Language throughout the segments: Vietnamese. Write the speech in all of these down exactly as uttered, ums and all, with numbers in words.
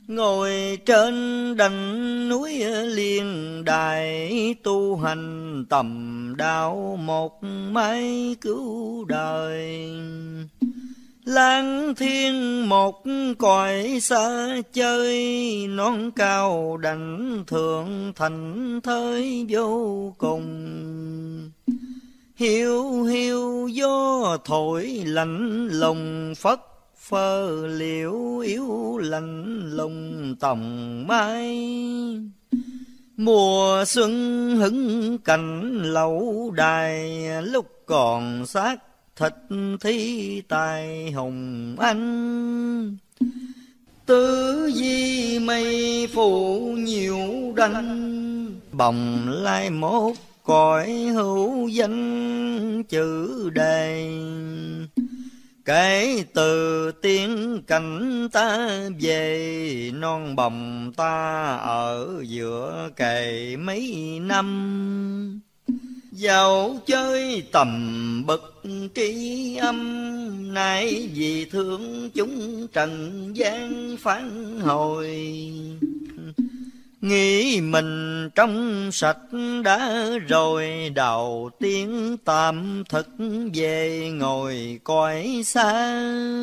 Ngồi trên đỉnh núi Liên Đài, tu hành tầm đạo một mái cứu đời. Lang thiên một cõi xa chơi, non cao đảnh thượng thành thới vô cùng. Hiu hiu gió thổi lạnh lùng, phất phơ liễu yếu lạnh lùng tòng mai. Mùa xuân hứng cành lẩu đài, lúc còn xác thịt thi tài hùng anh. Tứ di mây phủ nhiều đanh, bồng lai mốt cõi hữu danh chữ đề. Kể từ tiếng cảnh ta về, non bồng ta ở giữa kề mấy năm. Dạo chơi tầm bậc tri âm, nay vì thương chúng trần gian phán hồi. Nghĩ mình trong sạch đã rồi, đầu tiên tạm thực về ngồi cõi xa.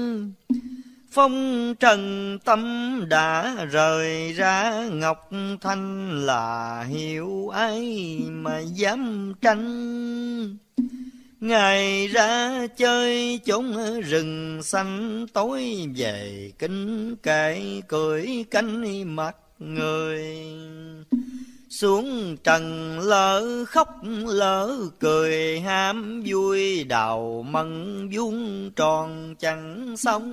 Phong trần tâm đã rời ra, ngọc thanh là hiểu ai mà dám tranh. Ngày ra chơi chốn rừng xanh, tối về kinh kệ cười canh mặt người. Xuống trần lỡ khóc lỡ cười, ham vui đào mận vuông tròn chẳng xong.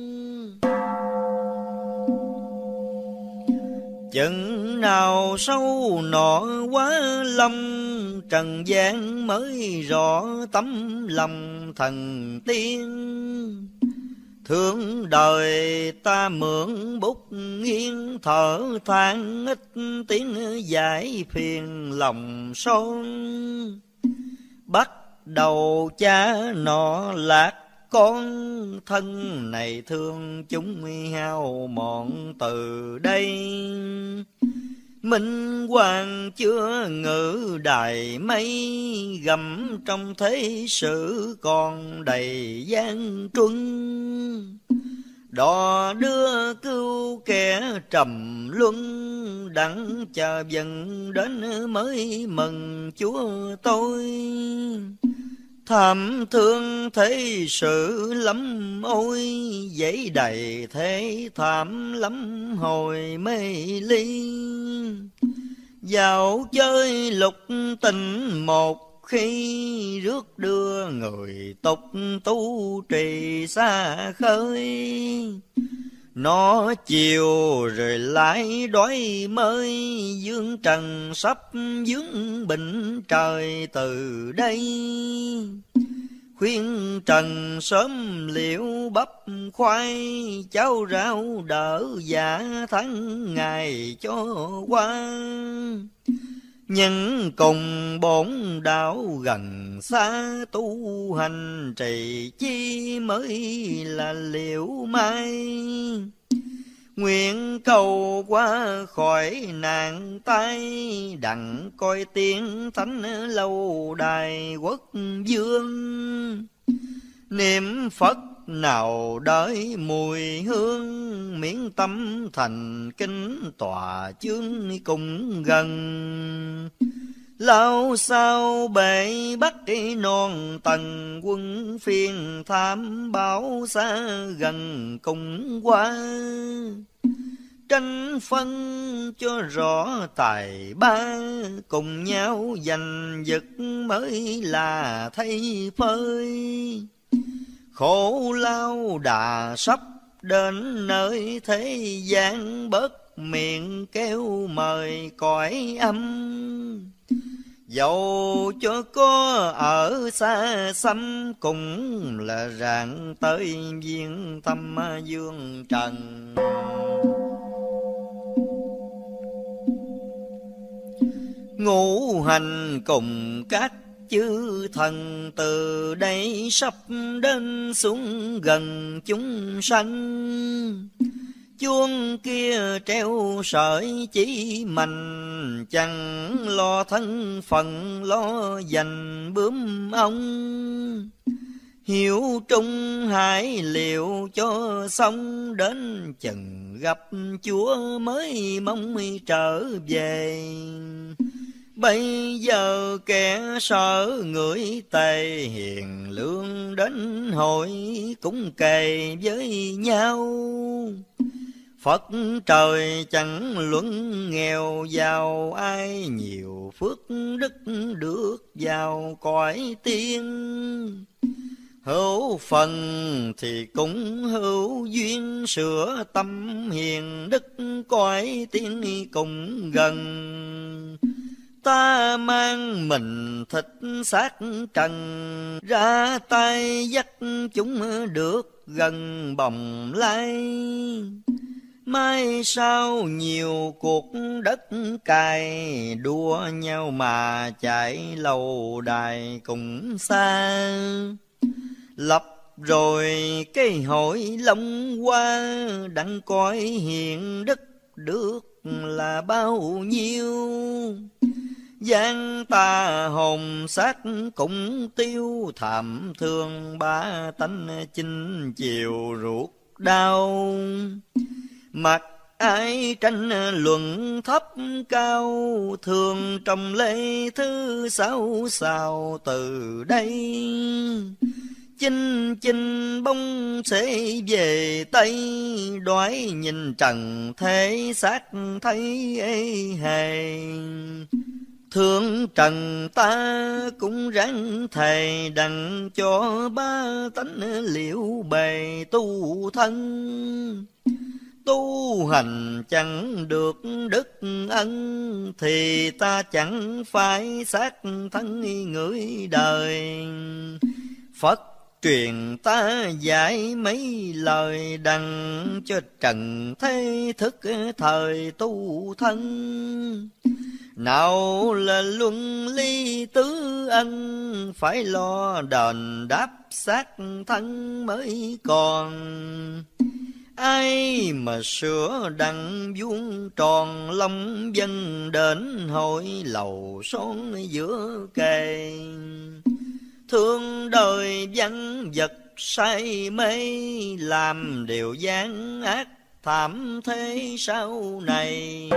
Chừng nào sâu nọ quá lâm, trần gian mới rõ tấm lòng thần tiên. Thương đời ta mượn bút nghiêng, thở than ít tiếng giải phiền lòng son. Bắt đầu cha nọ lạc con, thân này thương chúng hao mòn từ đây. Minh hoàng chưa ngự đài mây, gầm trong thế sự còn đầy gian truân. Đò đưa cứu kẻ trầm luân, đặng chờ dần đến mới mừng Chúa tôi. Thảm thương thế sự lắm ôi, dãy đầy thế thảm lắm hồi mê ly. Dạo chơi lục tình một khi, rước đưa người tục tu trì xa khơi. Nó chiều rồi lại đói mới, dương trần sắp dướng bệnh trời từ đây. Khuyên trần sớm liệu bắp khoai, cháo rau đỡ dạ tháng ngày cho qua. Nhưng cùng bổn đạo gần xa, tu hành trì chi mới là liệu mai. Nguyện cầu qua khỏi nạn tai, đặng coi tiếng thánh lâu đài quốc vương. Niệm Phật nào đợi mùi hương, miễn tâm thành kính tòa chương cùng gần. Lao sao bể bắt non tầng, quân phiên tham báo xa gần cùng qua. Tranh phân cho rõ tài ba, cùng nhau giành giật mới là thay phơi. Khổ lao đà sắp đến nơi thế gian, bớt miệng kêu mời cõi âm. Dẫu cho có ở xa xăm, cũng là rạng tới viên tâm dương trần. Ngũ hành cùng các chư thần, từ đây sắp đến xuống gần chúng sanh. chuông kia treo sợi chỉ mạnh, chẳng lo thân phận lo dành bướm ong. Hiểu trung hải liệu cho xong, đến chừng gặp Chúa mới mong trở về. Bây giờ kẻ sợ người tề, hiền lương đến hội cũng kề với nhau. Phật trời chẳng luận nghèo giàu, ai nhiều phước đức được vào cõi tiên. Hữu phần thì cũng hữu duyên, sửa tâm hiền đức cõi tiên cùng gần. Ta mang mình thịt xác trần, ra tay dắt chúng được gần bồng lai. Mai sau nhiều cuộc đất cày, đua nhau mà chạy lâu đài cùng xa. Lập rồi cái hội long hoa, đặng coi hiền đức được là bao nhiêu. Gian ta hồn xác cũng tiêu, thảm thương ba tánh chinh chiều ruột đau. Mặc ai tranh luận thấp cao, thường trong lễ thứ sáu sao từ đây. Chinh chinh bông sẽ về Tây, đoái nhìn trần thế xác thấy ê hề. Thương trần ta cũng ráng thề, đặng cho ba tánh liệu bề tu thân. Tu hành chẳng được đức ân, thì ta chẳng phải xác thân người đời. Phật truyền ta dạy mấy lời, đặng cho trần thế thức thời tu thân. Nào là luân ly tứ ân, phải lo đền đáp xác thân mới còn. Ai mà sửa đặng vuông tròn, long dân đến hội lầu son giữa kề. Thương đời văn vật say mê, làm điều gian ác thảm thế sau này.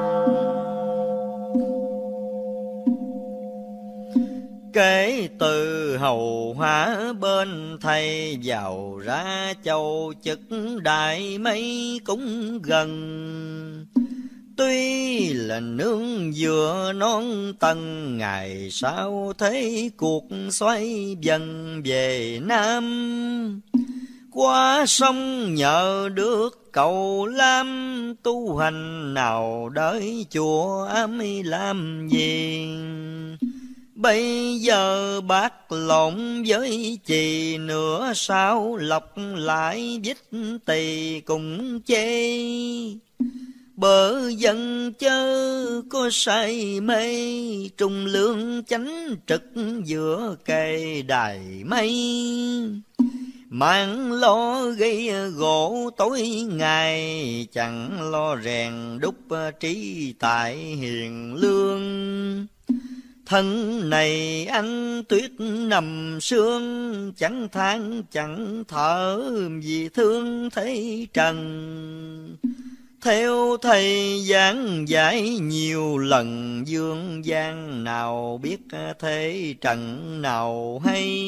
Kể từ hầu hóa bên thầy, vào ra châu chức đại mấy cũng gần. Tuy là nương vừa non tầng, ngày sau thấy cuộc xoay dần về Nam. Qua sông nhờ được cầu lam, tu hành nào đợi chùa ám làm gì. Bây giờ bác lộn với chì, nửa sao lọc lại vít tỳ cùng chê. Bờ dân chớ có say mê, trung lương chánh trực giữa cây đài mây. Mang lo gây gỗ tối ngày, chẳng lo rèn đúc trí tại hiền lương. Thân này anh tuyết nằm sương, chẳng than chẳng thở vì thương thấy trần. Theo thầy giảng giải nhiều lần, dương gian nào biết thế trần nào hay.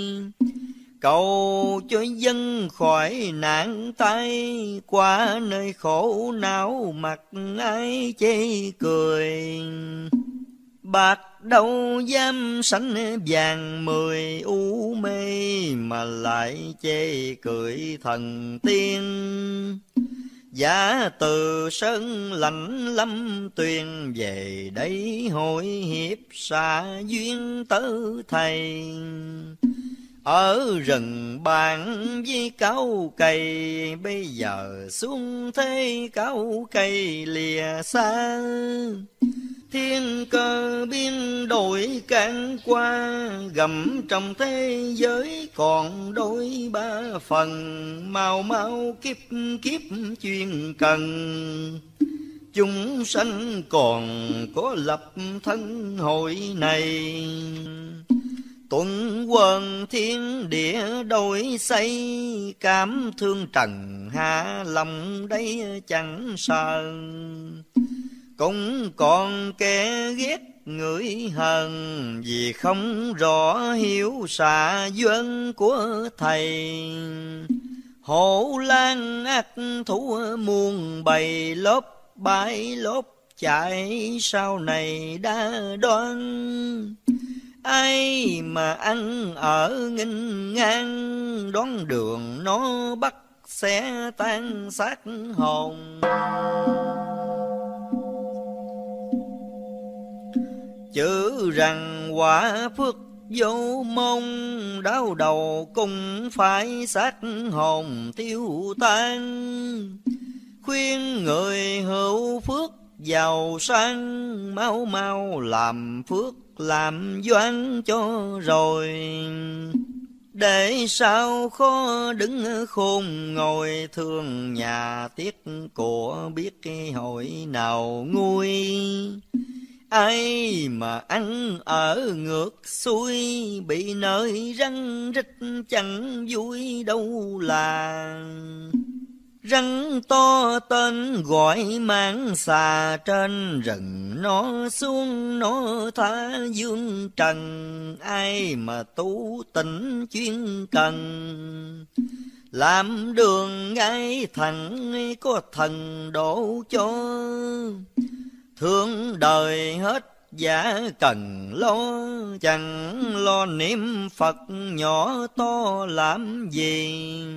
Cầu cho dân khỏi nạn tai, qua nơi khổ não mặt ai chê cười. Bạc đâu dám sánh vàng mười u mê, mà lại chê cười thần tiên. Giả từ sơn lạnh lâm tuyền, về đây hội hiệp xa duyên tớ thầy. Ở rừng bàn với cao cây, bây giờ xuống thế cao cây lìa xa. Thiên cơ biến đổi can qua, gầm trong thế giới còn đôi ba phần. Mau mau kiếp kiếp chuyên cần, chúng sanh còn có lập thân hội này. Tuần quần thiên địa đổi xây, cảm thương trần hạ lòng đây chẳng sờn. Cũng còn kẻ ghét người hờn, vì không rõ hiểu xạ duyên của thầy. Hổ lang ác thú muôn bầy, lớp bãi lớp chạy sau này đã đoán. Ai mà ăn ở nghinh ngang, đón đường nó bắt sẽ tan xác hồn. Chữ rằng quả phước vô mong, đau đầu cũng phải xác hồn tiêu tan. Khuyên người hữu phước giàu sang, mau mau làm phước làm doan cho rồi. Để sao khó đứng khôn ngồi, thương nhà tiếc của biết hội nào nguôi. Ai mà ăn ở ngược xuôi, bị nơi răng rít chẳng vui đâu là. Rắn to tên gọi mang xà, trên rừng nó xuống nó tha dương trần. Ai mà tu tịnh chuyên cần, làm đường ngay thẳng có thần độ cho. Thương đời hết giả cần lo, chẳng lo niệm Phật nhỏ to làm gì.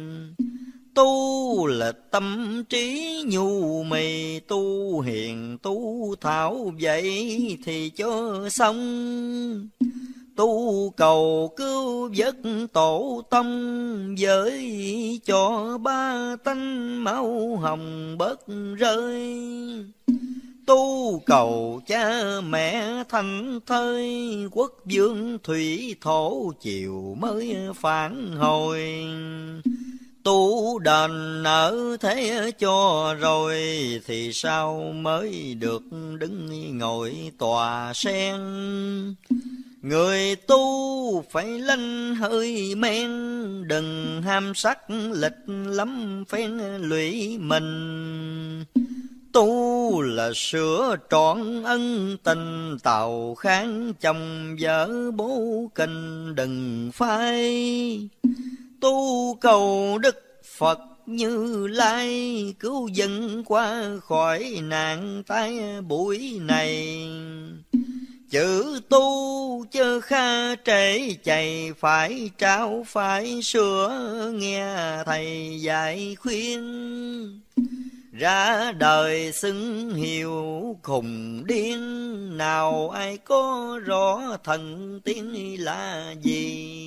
Tu là tâm trí nhu mì, tu hiền tu thảo vậy thì cho xong. Tu cầu cứu vớt tổ tông, với cho ba tánh máu hồng bớt rơi. Tu cầu cha mẹ thành thơi, quốc vương thủy thổ chiều mới phản hồi. Tu đền nợ thế cho rồi, thì sao mới được đứng ngồi tòa sen. Người tu phải lanh hơi men, đừng ham sắc lịch lắm phen lụy mình. Tu là sửa trọn ân tình, tàu kháng chồng vợ bố kinh đừng phai. Tu cầu Đức Phật Như Lai, cứu dân qua khỏi nạn tai buổi này. Chữ tu chớ kha trễ chạy, phải trao phải sửa nghe thầy dạy khuyên. Ra đời xưng hiệu khùng điên, nào ai có rõ thần tiên là gì.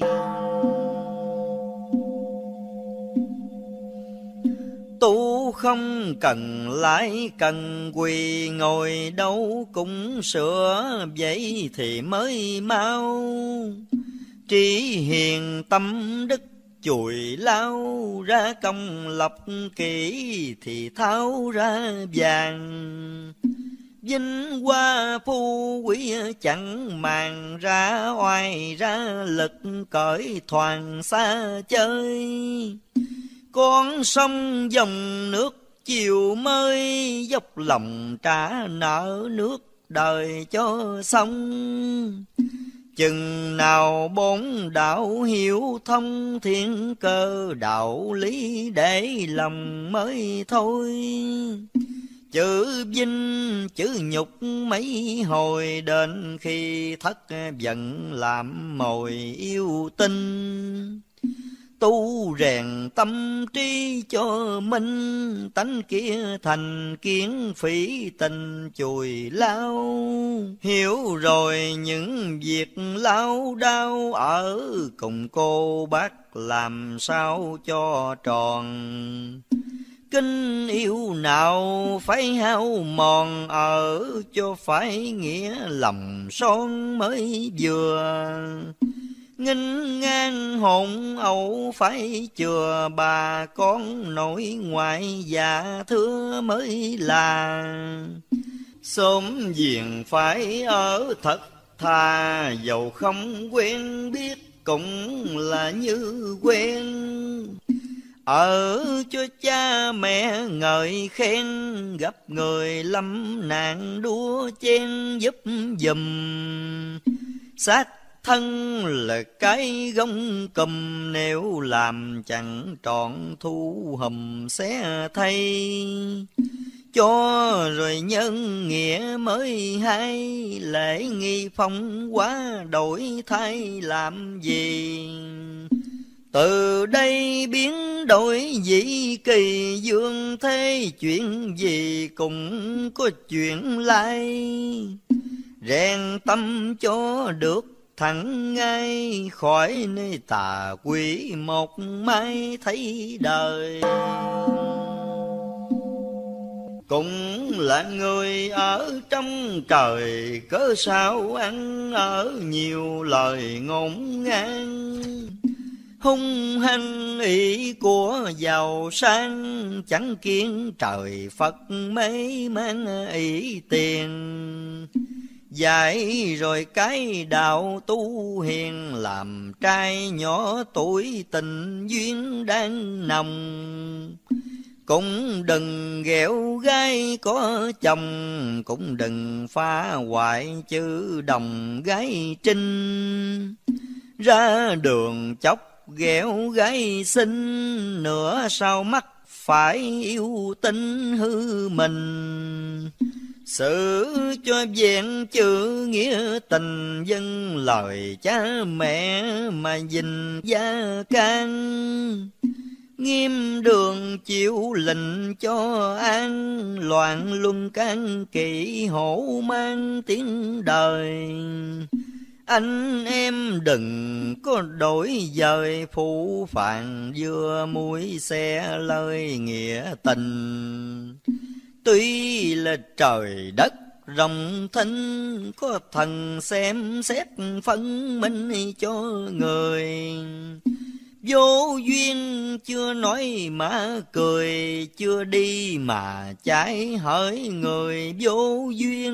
Tu không cần lái cần quỳ, ngồi đâu cũng sửa vậy thì mới mau. Trí hiền tâm đức chùi lao, ra công lập kỹ thì tháo ra vàng. Vinh hoa phú quý chẳng màng, ra oai ra lực cởi thoảng xa chơi. Con sông dòng nước chiều mới, dốc lòng trả nợ nước đời cho xong. Chừng nào bốn đạo hiểu thông, thiên cơ đạo lý để lòng mới thôi. Chữ vinh chữ nhục mấy hồi, đến khi thất giận làm mồi yêu tinh. Tu rèn tâm trí cho minh, tánh kia thành kiến phỉ tình chùi lao. Hiểu rồi những việc lao đao, ở cùng cô bác làm sao cho tròn. Kinh yêu nào phải hao mòn, ở cho phải nghĩa lòng son mới vừa. Nghinh ngang hồn ẩu phải chừa, bà con nội ngoại dạ thưa mới là. Xóm giềng phải ở thật thà, dầu không quen biết cũng là như quen. Ở cho cha mẹ ngợi khen, gặp người lâm nạn đua chen giúp giùm. Xác thân là cái gông cùm, nếu làm chẳng trọn thu hùm xé thay. Cho rồi nhân nghĩa mới hay, lễ nghi phong quá đổi thay làm gì. Từ đây biến đổi dĩ kỳ, dương thế chuyện gì cũng có chuyện lai. Rèn tâm cho được thẳng ngay, khỏi nơi tà quỷ một mai thấy đời. Cũng là người ở trong trời, cớ sao ăn ở nhiều lời ngôn ngang. Hung hăng ý của giàu sang, chẳng kiến trời Phật mấy mang ý tiền. Dạy rồi cái đạo tu hiền, làm trai nhỏ tuổi tình duyên đang nồng. Cũng đừng ghẹo gái có chồng, cũng đừng phá hoại chữ đồng gái trinh. Ra đường chốc ghẹo gái xinh, nửa sau mắt phải yêu tinh hư mình. Xử cho vẹn chữ nghĩa tình, dân lời cha mẹ mà gìn gia can. Nghiêm đường chịu lệnh cho an, loạn luân can kỵ hổ mang tiếng đời. Anh em đừng có đổi dời, phụ phàng vừa mũi xe lời nghĩa tình. Tuy là trời đất rộng thinh, có thần xem xét phân minh cho người. Vô duyên chưa nói mà cười, chưa đi mà trái hỡi người vô duyên.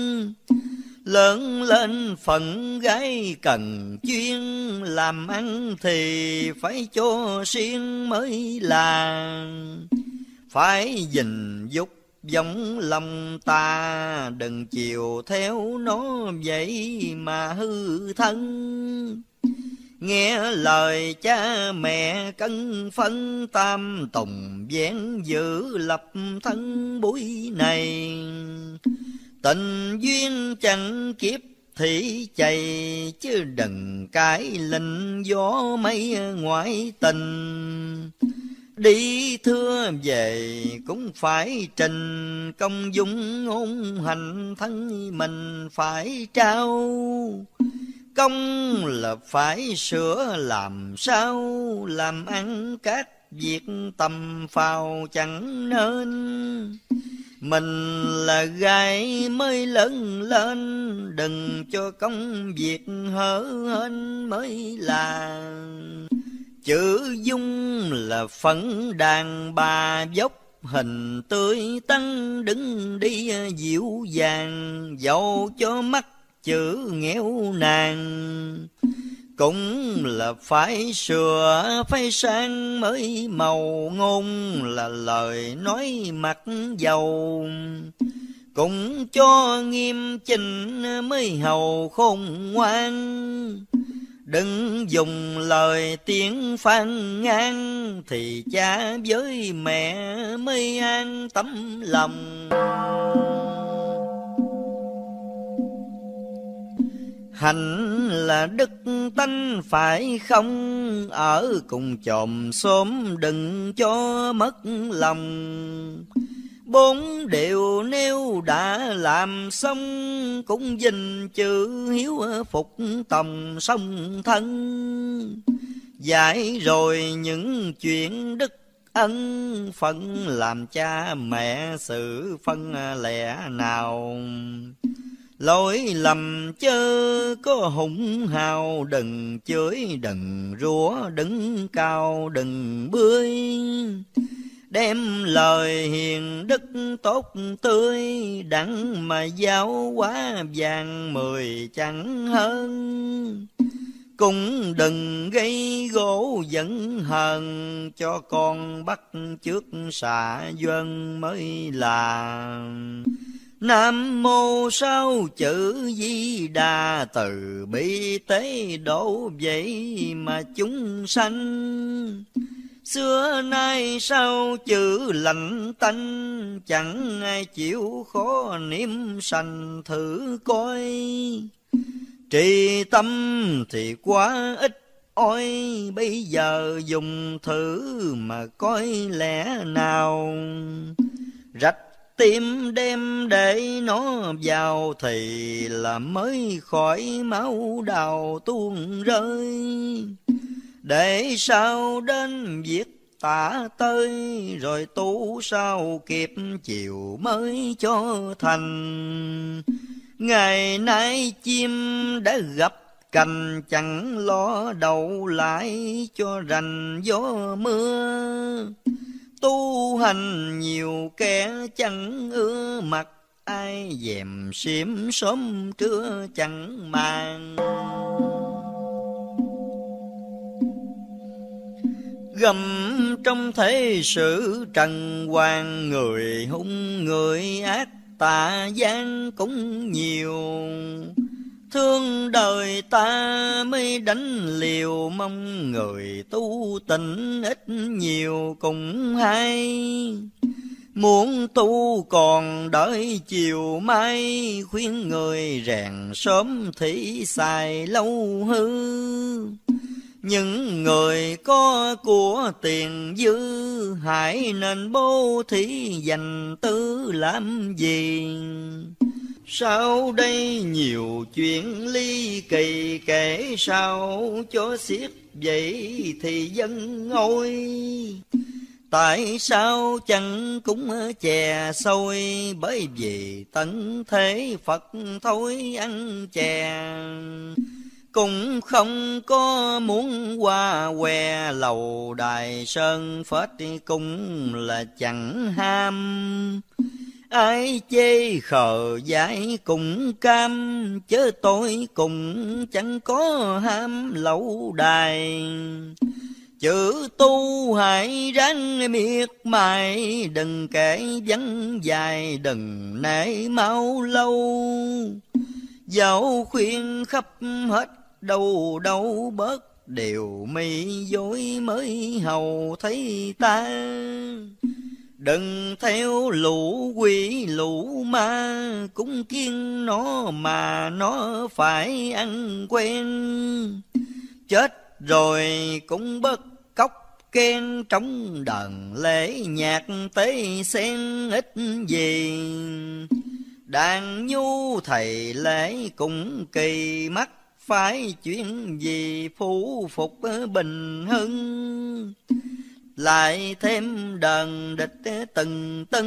Lớn lên phận gái cần chuyên, làm ăn thì phải cho riêng mới là. Phải gìn dục giống lòng ta, đừng chiều theo nó vậy mà hư thân. Nghe lời cha mẹ cân phân, tam tùng vén giữ lập thân buổi này. Tình duyên chẳng kiếp thị chày, chứ đừng cái lệnh gió mây ngoại tình. Đi thưa về cũng phải trình, công dung ngôn hành thân mình phải trao. Công là phải sửa làm sao, làm ăn các việc tầm phào chẳng nên. Mình là gái mới lớn lên, đừng cho công việc hở hên mới là. Chữ dung là phấn đàn bà dốc, hình tươi tắn đứng đi dịu dàng. Dẫu cho mắt chữ nghèo nàn, cũng là phải sửa phải sang mới màu. Ngôn là lời nói mặt dầu, cũng cho nghiêm chỉnh mới hầu khôn ngoan. Đừng dùng lời tiếng phàn nàn, thì cha với mẹ mới an tâm lòng. Hạnh là đức tánh phải không, ở cùng chòm xóm đừng cho mất lòng. Bốn điều nếu đã làm xong, cũng gìn chữ hiếu phục tòng song thân. Dạy rồi những chuyện đức ân phận làm cha mẹ sự phân lẻ nào. Lỗi lầm chớ có hùng hào, đừng chửi đừng rủa, đứng cao đừng bươi. Đem lời hiền đức tốt tươi, đặng mà giáo hóa vàng mười chẳng hơn. Cũng đừng gây gỗ giận hờn, cho con bắt trước xạ dân mới là. Nam mô sáu chữ Di Đà, từ bi tế độ vậy mà chúng sanh. Xưa nay sao chữ lạnh tanh, chẳng ai chịu khó niệm sanh thử coi. Trì tâm thì quá ít ôi, bây giờ dùng thử mà coi lẽ nào. Rạch tim đem để nó vào thì là mới khỏi máu đào tuôn rơi. Để sao đến việc tả tơi, rồi tu sao kịp chiều mới cho thành. Ngày nay chim đã gặp cành, chẳng lo đậu lại cho rành gió mưa. Tu hành nhiều kẻ chẳng ưa mặt, ai dèm xiêm sớm trưa chẳng màng. Gầm trong thế sự trần hoàng, người hung người ác tà gian cũng nhiều. Thương đời ta mới đánh liều, mong người tu tịnh ít nhiều cũng hay. Muốn tu còn đợi chiều mai, khuyên người rèn sớm thì xài lâu hư. Những người có của tiền dư, hãy nên bố thí dành tư làm gì. Sau đây nhiều chuyện ly kỳ, kể sao cho xiết vậy thì dân ôi. Tại sao chẳng cũng chè xôi, bởi vì tận thế Phật thôi ăn chè. Cũng không có muốn qua què lầu đài sơn phết, cũng là chẳng ham. Ai chê khờ dại cũng cam, chớ tôi cũng chẳng có ham lẩu đài. Chữ tu hãy ráng miệt mài, đừng kể vắng dài, đừng nể mau lâu. Dẫu khuyên khắp hết đâu đâu bớt, điều mi dối mới hầu thấy ta. Đừng theo lũ quỷ lũ ma, cũng kiêng nó mà nó phải ăn quen. Chết rồi cũng bớt cóc khen, trong đờn lễ nhạc tế sen ít gì. Đàn nhu thầy lễ cũng kỳ mắt, phải chuyện gì phủ phục bình hưng. Lại thêm đờn địch từng tưng,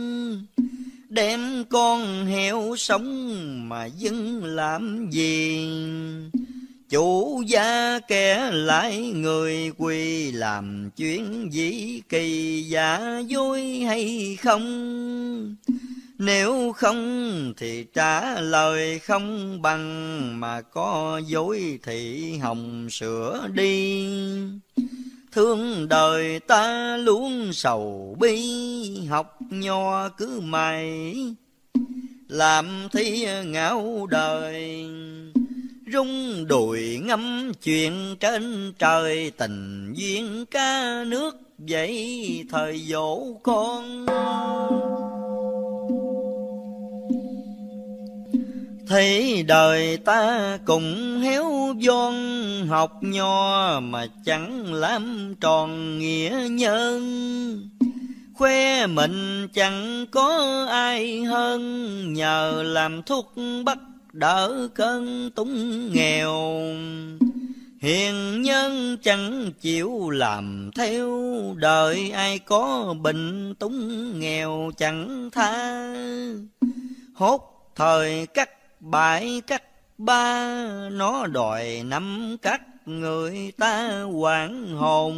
đem con heo sống mà dưng làm gì. Chủ gia kẻ lại người quỳ, làm chuyện gì kỳ giả dối hay không. Nếu không thì trả lời không bằng, mà có dối thì hồng sửa đi. Thương đời ta luôn sầu bi, học nho cứ mày làm thi ngạo đời. Rung đùi ngâm chuyện trên trời, tình duyên ca nước vậy thời dỗ con. Thấy đời ta cùng héo von, học nho mà chẳng làm tròn nghĩa nhân. Khoe mình chẳng có ai hơn, nhờ làm thuốc bắc đỡ cơn túng nghèo. Hiền nhân chẳng chịu làm theo, đời ai có bệnh túng nghèo chẳng tha. Hốt thời cắt bãi cắt ba, nó đòi nắm cắt người ta hoảng hồn.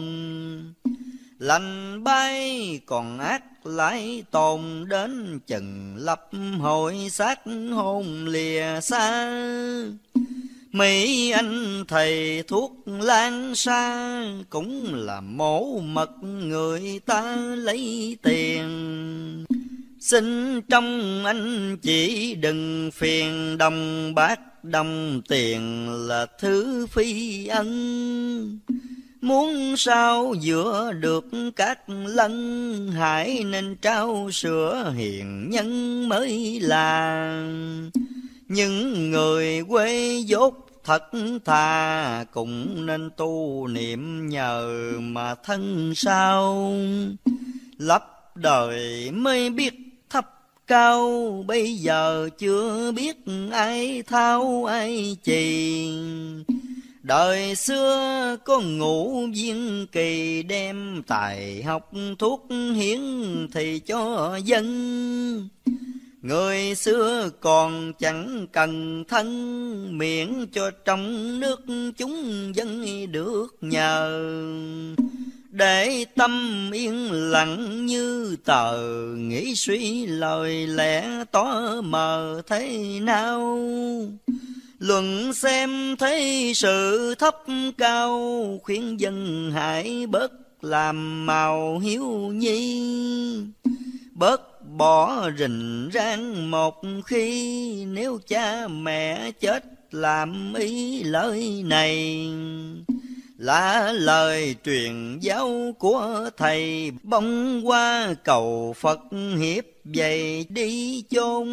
Lành bay còn ác lại tồn, đến chừng lập hội xác hôn lìa xa. Mấy anh thầy thuốc lan xa, cũng là mổ mật người ta lấy tiền. Xin trong anh chỉ đừng phiền, đồng bạc đồng tiền là thứ phi ân. Muốn sao giữa được các lân, hãy nên trao sữa hiền nhân mới là. Những người quê dốt thật thà, cũng nên tu niệm nhờ mà thân sao. Lấp đời mới biết thấp cao, bây giờ chưa biết ai thao ai chì. Đời xưa có ngũ viên kỳ, đem tài học thuốc hiến thì cho dân. Người xưa còn chẳng cần thân, miễn cho trong nước chúng dân được nhờ. Để tâm yên lặng như tờ, nghĩ suy lời lẽ tỏ mờ thế nào. Luận xem thấy sự thấp cao, khuyên dân hãy bớt làm màu hiếu nhi. Bớt bỏ rình rang một khi, nếu cha mẹ chết làm ý lời này. Là lời truyền giáo của thầy, bông qua cầu Phật hiếp dày đi chôn.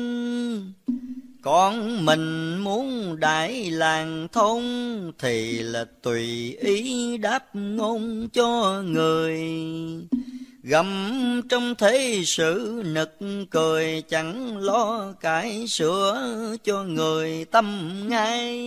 Con mình muốn đại làng thôn, thì là tùy ý đáp ngôn cho người. Gầm trong thế sự nực cười, chẳng lo cải sửa cho người tâm ngay.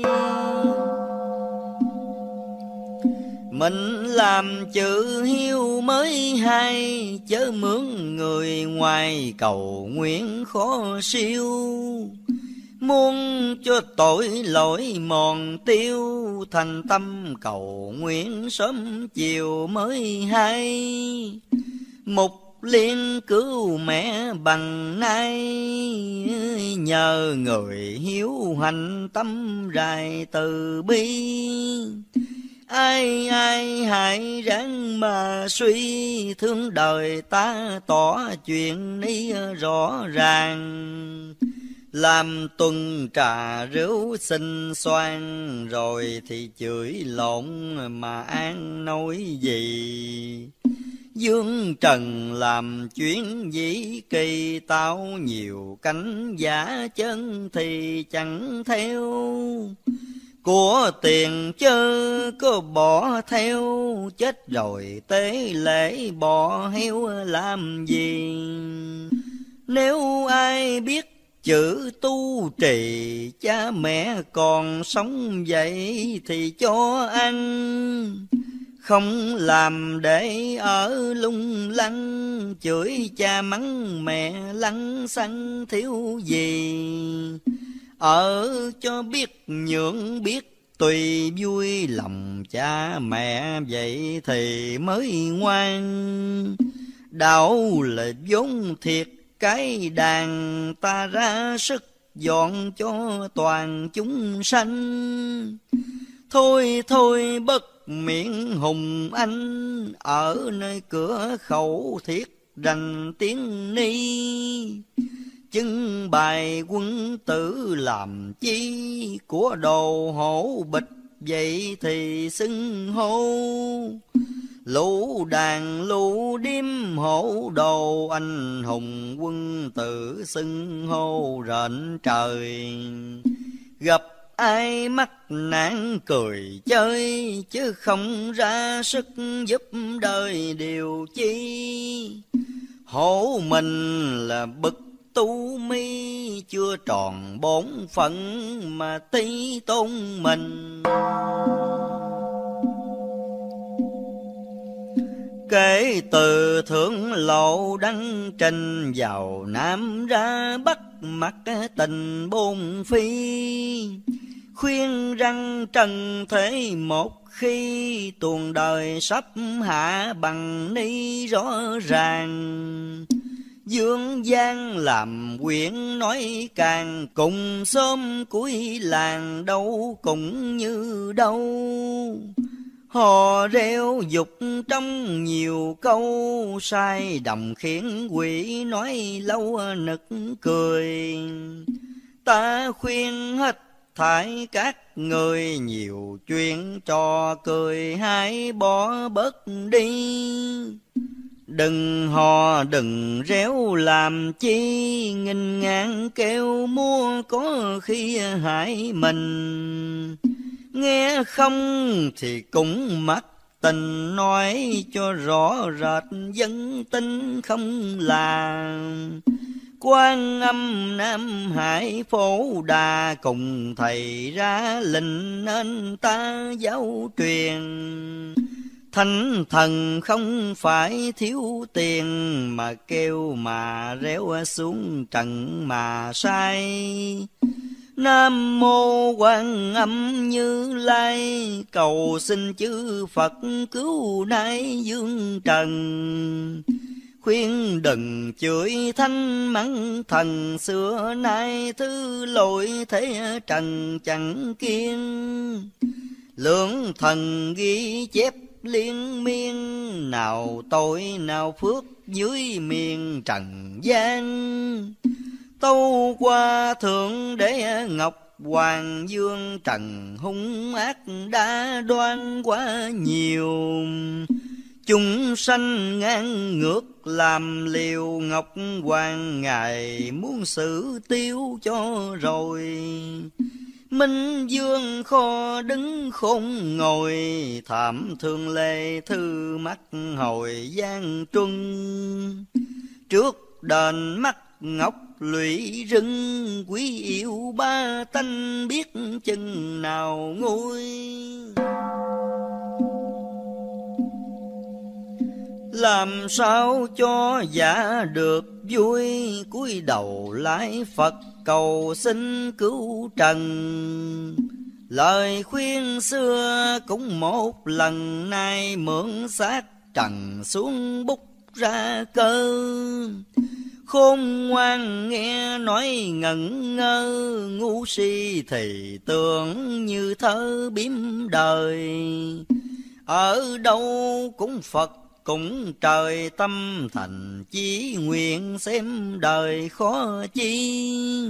Mình làm chữ hiếu mới hay, chớ mướn người ngoài cầu nguyện khó siêu. Muốn cho tội lỗi mòn tiêu, thành tâm cầu nguyện sớm chiều mới hay. Mục liên cứu mẹ bằng nay, nhờ người hiếu hành tâm rài từ bi. Ai ai hãy ráng mà suy, thương đời ta tỏ chuyện ni rõ ràng. Làm tuần trà rượu xinh xoan, rồi thì chửi lộn mà an nói gì. Dương trần làm chuyến dĩ kỳ, tao nhiều cánh giả chân thì chẳng theo. Của tiền chớ có bỏ theo, chết rồi tế lễ bỏ heo làm gì. Nếu ai biết chữ tu trì, cha mẹ còn sống vậy thì cho ăn. Không làm để ở lung lăng, chửi cha mắng mẹ lăng xăng thiếu gì. Ở cho biết nhượng biết tùy vui, lòng cha mẹ vậy thì mới ngoan. Đạo là vốn thiệt cái đàn, ta ra sức dọn cho toàn chúng sanh. Thôi thôi bất miệng hùng anh, ở nơi cửa khẩu thiết rành tiếng ni. Chứng bài quân tử làm chi, của đồ hổ bịch vậy thì xưng hô. Lũ đàn lũ điếm hổ đồ, anh hùng quân tử xưng hô rện trời. Gặp ai mắc nạn cười chơi, chứ không ra sức giúp đời điều chi. Hổ mình là bậc tu mi, chưa tròn bổn phận mà tí tôn mình. Kể từ thượng lộ đăng trình, vào Nam ra Bắc mặc tình bốn phi. Khuyên rằng trần thế một khi, tuồng đời sắp hạ bằng ni rõ ràng. Dương gian làm quyển nói càng, cùng xóm cuối làng đâu cũng như đâu. Hò reo dục trong nhiều câu, sai đồng khiến quỷ nói lâu nực cười. Ta khuyên hết thải các người, nhiều chuyện trò cười hãy bỏ bớt đi. Đừng hò đừng réo làm chi, nghìn ngàn kêu mua có khi hại mình. Nghe không thì cũng mắc tình, nói cho rõ rệt dân tin không là. Quan Âm Nam Hải Phổ Đà, cùng thầy ra lệnh nên ta giáo truyền. Thánh thần không phải thiếu tiền, mà kêu mà réo xuống trần mà sai. Nam mô Quan Âm Như Lai, cầu xin chư Phật cứu nay dương trần. Khuyên đừng chửi thanh mắng thần, xưa nay thứ lỗi thế trần chẳng kiên. Lượng thần ghi chép liên miên, nào tội nào phước dưới miền trần gian. Tâu qua thượng đế ngọc hoàng dương, trần hung ác đã đoan quá nhiều. Chúng sanh ngang ngược làm liều, ngọc hoàng ngài muốn xử tiêu cho rồi. Minh dương kho đứng khôn ngồi, thảm thương lê thư mắt hồi gian truân. Trước đền mắt ngọc lụy rừng, quý yêu ba tánh biết chừng nào nguôi. Làm sao cho giả được vui, cúi đầu lại Phật cầu xin cứu trần. Lời khuyên xưa cũng một lần, nay mượn xác trần xuống bút ra cơ. Khôn ngoan nghe nói ngẩn ngơ, ngu si thì tưởng như thơ biếm đời. Ở đâu cũng Phật cũng trời, tâm thành chí nguyện xem đời khó chi.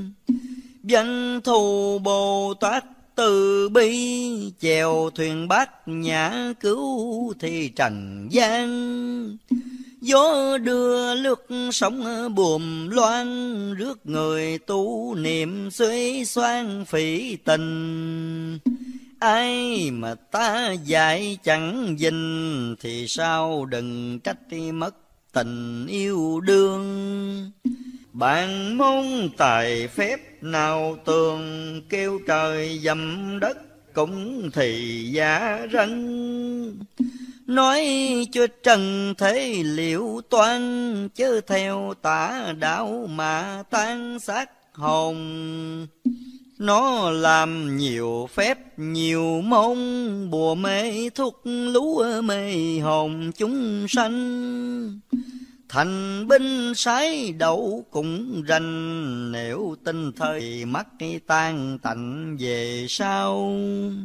Văn thù Bồ Tát từ bi, chèo thuyền bát nhã cứu thì trần gian. Gió đưa lướt sóng buồm loan, rước người tu niệm xuế xoan phỉ tình. Ai mà ta dạy chẳng dình, thì sao đừng trách mất tình yêu đương. Bạn môn tài phép nào tường, kêu trời dầm đất cũng thì giả rân. Nói cho trần thế liệu toan, chớ theo tả đạo mà tan xác hồn. Nó làm nhiều phép nhiều môn, bùa mê thuốc lú mê hồn chúng sanh. Thành binh sái đậu cũng rành, nếu tin thời mắt tan tạnh về sau.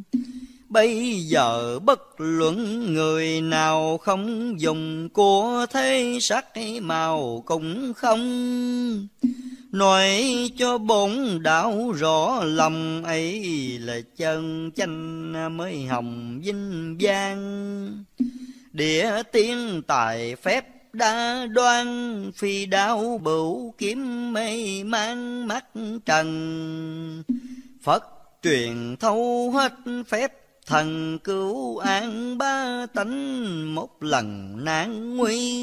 Bây giờ bất luận người nào không dùng của thế sắc màu cũng không. Nói cho bổn đạo rõ lòng ấy, là chân chánh mới hồng vinh vang. Địa tiên tài phép đa đoan, phi đao bửu kiếm mây mang mắt trần. Phật truyền thâu hết phép thần, cứu an ba tánh một lần nan nguy.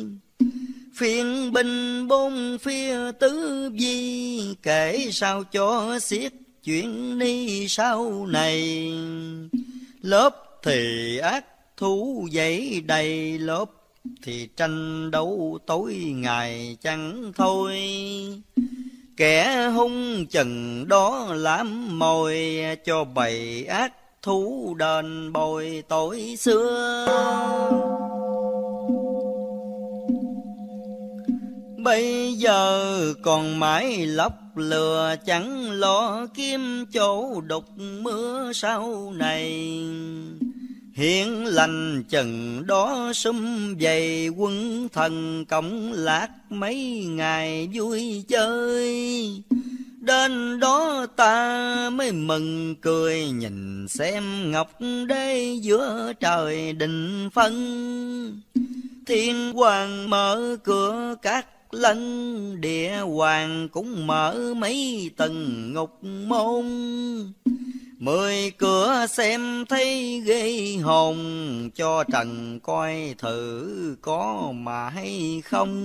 Phiên binh bốn phía tứ vi, kể sao cho xiết chuyện ni sau này. Lớp thì ác thú dậy đầy, lớp thì tranh đấu tối ngày chẳng thôi. Kẻ hung chừng đó làm mồi, cho bầy ác thú đền bồi tội xưa. Bây giờ còn mãi lóc lừa, chẳng lo kiếm chỗ đục mưa sau này. Hiện lành chừng đó sum vầy, quân thần cộng lạc mấy ngày vui chơi. Đến đó ta mới mừng cười, nhìn xem ngọc đế giữa trời định phân. Thiên hoàng mở cửa các lân, địa hoàng cũng mở mấy tầng ngục môn. Mười cửa xem thấy ghê hồn, cho trần coi thử có mà hay không.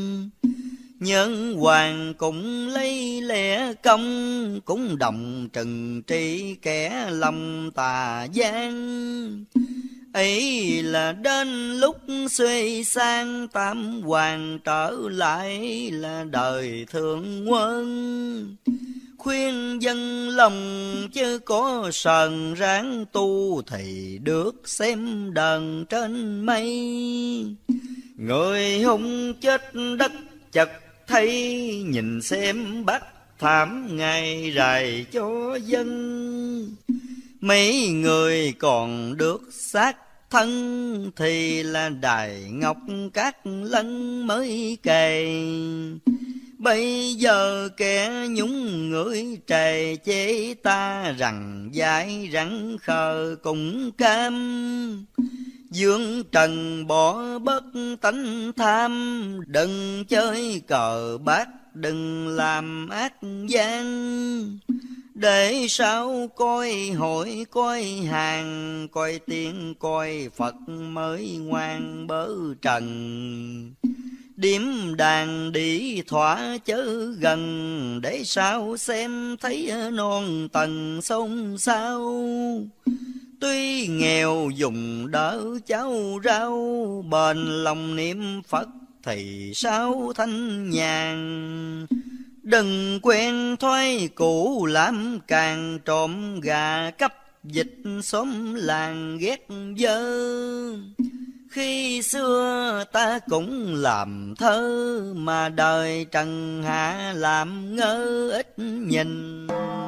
Nhân hoàng cũng lấy lẽ công, cũng đồng trừng trị kẻ lòng tà gian. Ấy là đến lúc xuê sang, tam hoàng trở lại là đời thượng quân. Khuyên dân lòng chứ có sờn, ráng tu thì được xem đờn trên mây. Người hung chết đất chật thấy, nhìn xem bắt thảm ngày rày cho dân. Mấy người còn được xác thân, thì là đài ngọc các lân mới kề. Bây giờ kẻ nhúng người trề chế ta, rằng dại rắn khờ cũng cam. Dương trần bỏ bất tánh tham, đừng chơi cờ bạc, đừng làm ác gian. Để sao coi hội coi hàng, coi tiên coi Phật mới ngoan bớ trần. Điếm đàn đi thỏa chớ gần, để sao xem thấy non tầng sông sao. Tuy nghèo dùng đỡ cháu rau, bền lòng niệm Phật thì sao thanh nhàn. Đừng quen thói cũ làm càng, trộm gà cắp dịch xóm làng ghét dơ. Khi xưa ta cũng làm thơ, mà đời trần hạ làm ngơ ít nhìn.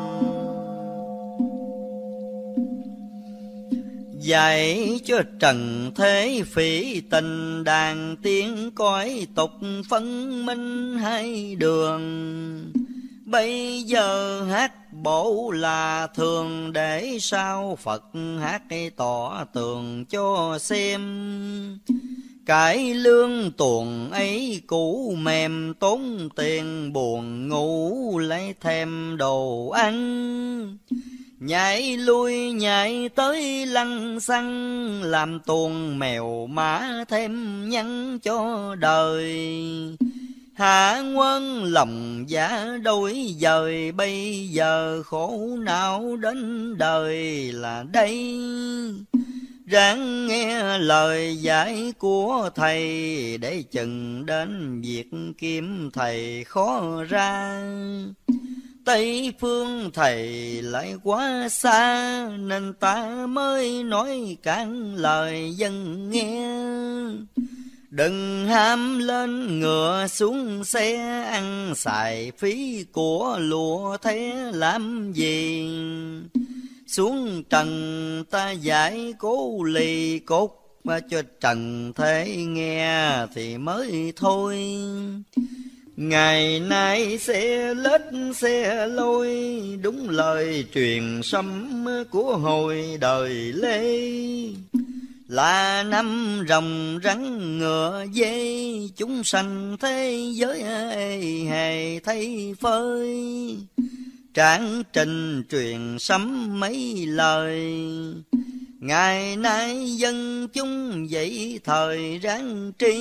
Dạy cho trần thế phỉ tình, đàn tiếng cõi tục phân minh hai đường. Bây giờ hát bổ là thường, để sao Phật hát tỏ tường cho xem. Cải lương tuồng ấy cũ mềm, tốn tiền buồn ngủ lấy thêm đồ ăn. Nhảy lui nhảy tới lăng xăng, làm tuồng mèo mã thêm nhăn cho đời. Hạ quân lòng giả đôi dời, bây giờ khổ não đến đời là đây. Ráng nghe lời dạy của thầy, để chừng đến việc kiếm thầy khó ra. Tây phương thầy lại quá xa, nên ta mới nói cạn lời dân nghe. Đừng ham lên ngựa xuống xe, ăn xài phí của lụa thế làm gì. Xuống trần ta giải cố lì cốt, mà cho trần thế nghe thì mới thôi. Ngày nay xe lết xe lôi, đúng lời truyền sấm của hồi đời Lê. Là năm rồng rắn ngựa dê, chúng sanh thế giới hề thấy phơi. Tráng trình truyền sấm mấy lời, ngày nay dân chúng dậy thời ráng tri.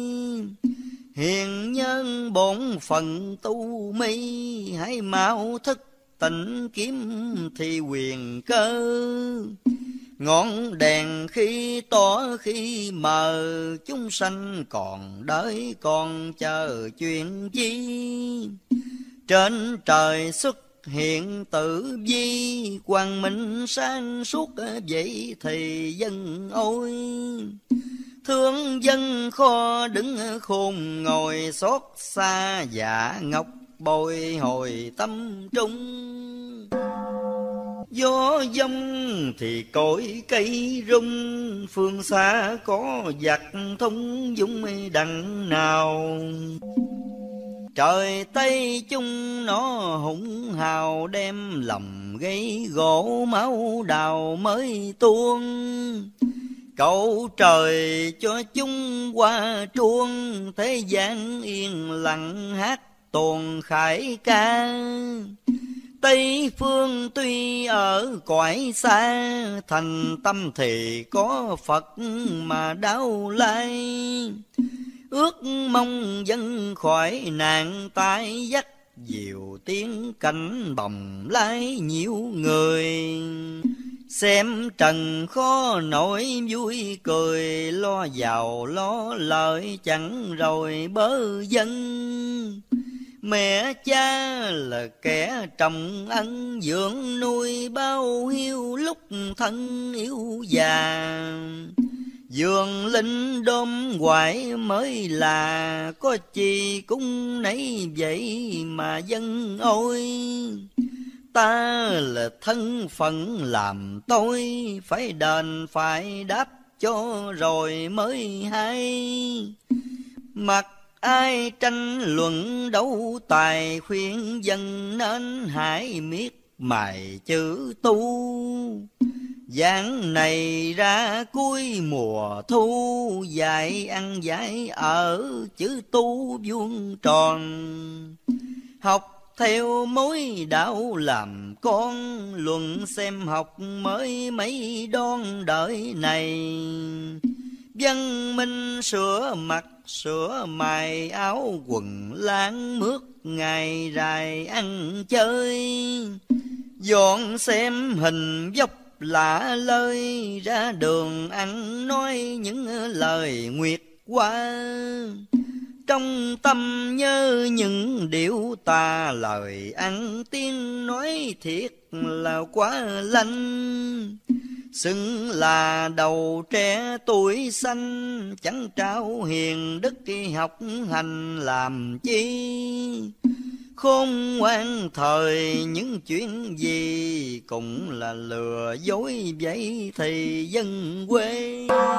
Hiền nhân bổn phận tu mi, hãy mau thức tỉnh kiếm thì quyền cơ. Ngọn đèn khi tỏ khi mờ, chúng sanh còn đợi còn chờ chuyện chi. Trên trời xuất hiện tử vi, quang minh sáng suốt vậy thì dân ôi. Thương dân kho đứng khôn ngồi, xót xa dạ ngọc bồi hồi tâm trung. Gió dông thì cội cây rung, phương xa có giặc thông dũng đằng nào. Trời Tây chung nó hùng hào, đem lòng gây gỗ máu đào mới tuôn. Cầu trời cho chúng qua truông, thế gian yên lặng hát tuồng khải ca. Tây phương tuy ở cõi xa, thành tâm thì có Phật mà đau lai. Ước mong dân khỏi nạn tai dắt, diều tiếng cảnh bồng lái nhiều người. Xem trần khó nổi vui cười, lo giàu lo lợi chẳng rồi bớ dân. Mẹ cha là kẻ trồng ân, dưỡng nuôi bao hiu lúc thân yếu già. Dường linh đom hoài mới là, có chi cũng nấy vậy mà dân ôi. Ta là thân phận làm tôi, phải đền phải đáp cho rồi mới hay. Mặc ai tranh luận đấu tài, khuyên dân nên hãy miết mài chữ tu. Giảng này ra cuối mùa thu, dạy ăn dạy ở chữ tu vuông tròn. Học theo mối đạo làm con, luận xem học mới mấy đón đợi này. Văn minh sửa mặt sửa mài, áo quần láng mướt ngày dài ăn chơi. Dọn xem hình dốc lạ lơi, ra đường ăn nói những lời nguyệt qua. Trong tâm nhớ những điệu tà, lời ăn tiếng nói thiệt là quá lanh. Xưng là đầu trẻ tuổi xanh, chẳng trao hiền đức học hành làm chi. Khôn ngoan thời những chuyện gì, cũng là lừa dối vậy thì dân quê.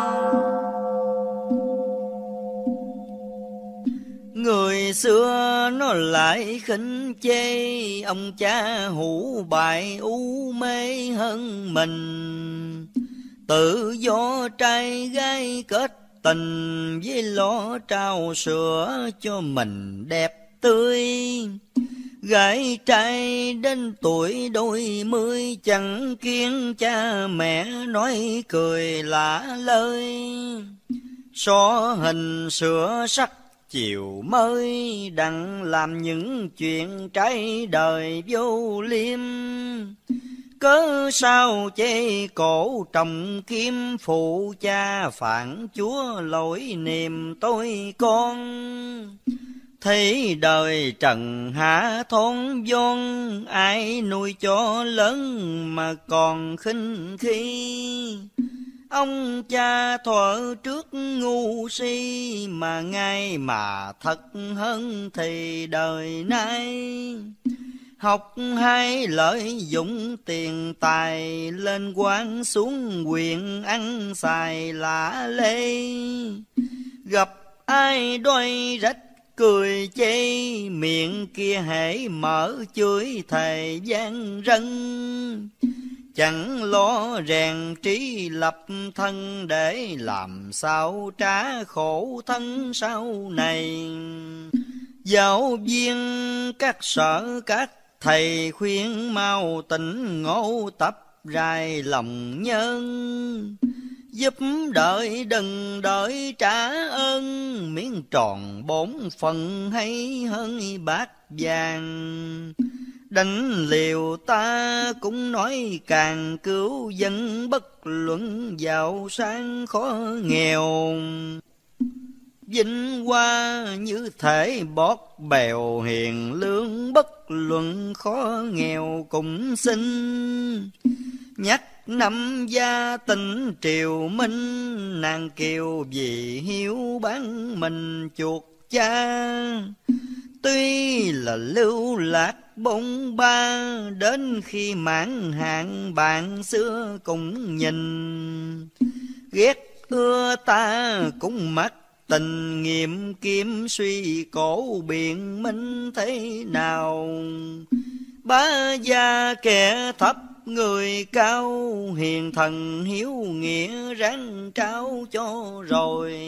Người xưa nó lại khinh chê, ông cha hủ bại u mê hơn mình. Tự do trai gái kết tình, với lo trao sữa cho mình đẹp tươi. Gái trai đến tuổi đôi mươi, chẳng kiêng cha mẹ nói cười lạ lời. So hình sửa sắc chiều mới, đặng làm những chuyện trái đời vô liêm. Cớ sao chê cổ trọng kim, phụ cha phản chúa lỗi niềm tôi con. Thấy đời trần hạ thôn vốn, ai nuôi cho lớn mà còn khinh khi. Ông cha thuở trước ngu si, mà ngay mà thật hơn thì đời nay. Học hay lợi dụng tiền tài, lên quan xuống quyền ăn xài lạ lê. Gặp ai đôi rách cười chê, miệng kia hễ mở chửi thề gian rân. Chẳng lo rèn trí lập thân, để làm sao trả khổ thân sau này. Giáo viên các sở các thầy khuyên mau tỉnh ngộ, tập rài lòng nhân. Giúp đợi đừng đợi trả ơn, miếng tròn bổn phần hay hơn bát vàng. đánh liều ta cũng nói càng cứu dân, bất luận giàu sang khó nghèo. Vinh hoa như thể bót bèo hiền lương, bất luận khó nghèo cũng xin. Nhắc năm gia tình triều minh, nàng kiều vì hiếu bán mình chuột cha. Tuy là lưu lạc bôn ba, đến khi mãn hạn bạn xưa cũng nhìn. Ghét ưa ta cũng mắt tình nghiệm, kiếm suy cổ biện minh thế nào. Bá gia kẻ thấp người cao, hiền thần hiếu nghĩa ráng trao cho rồi.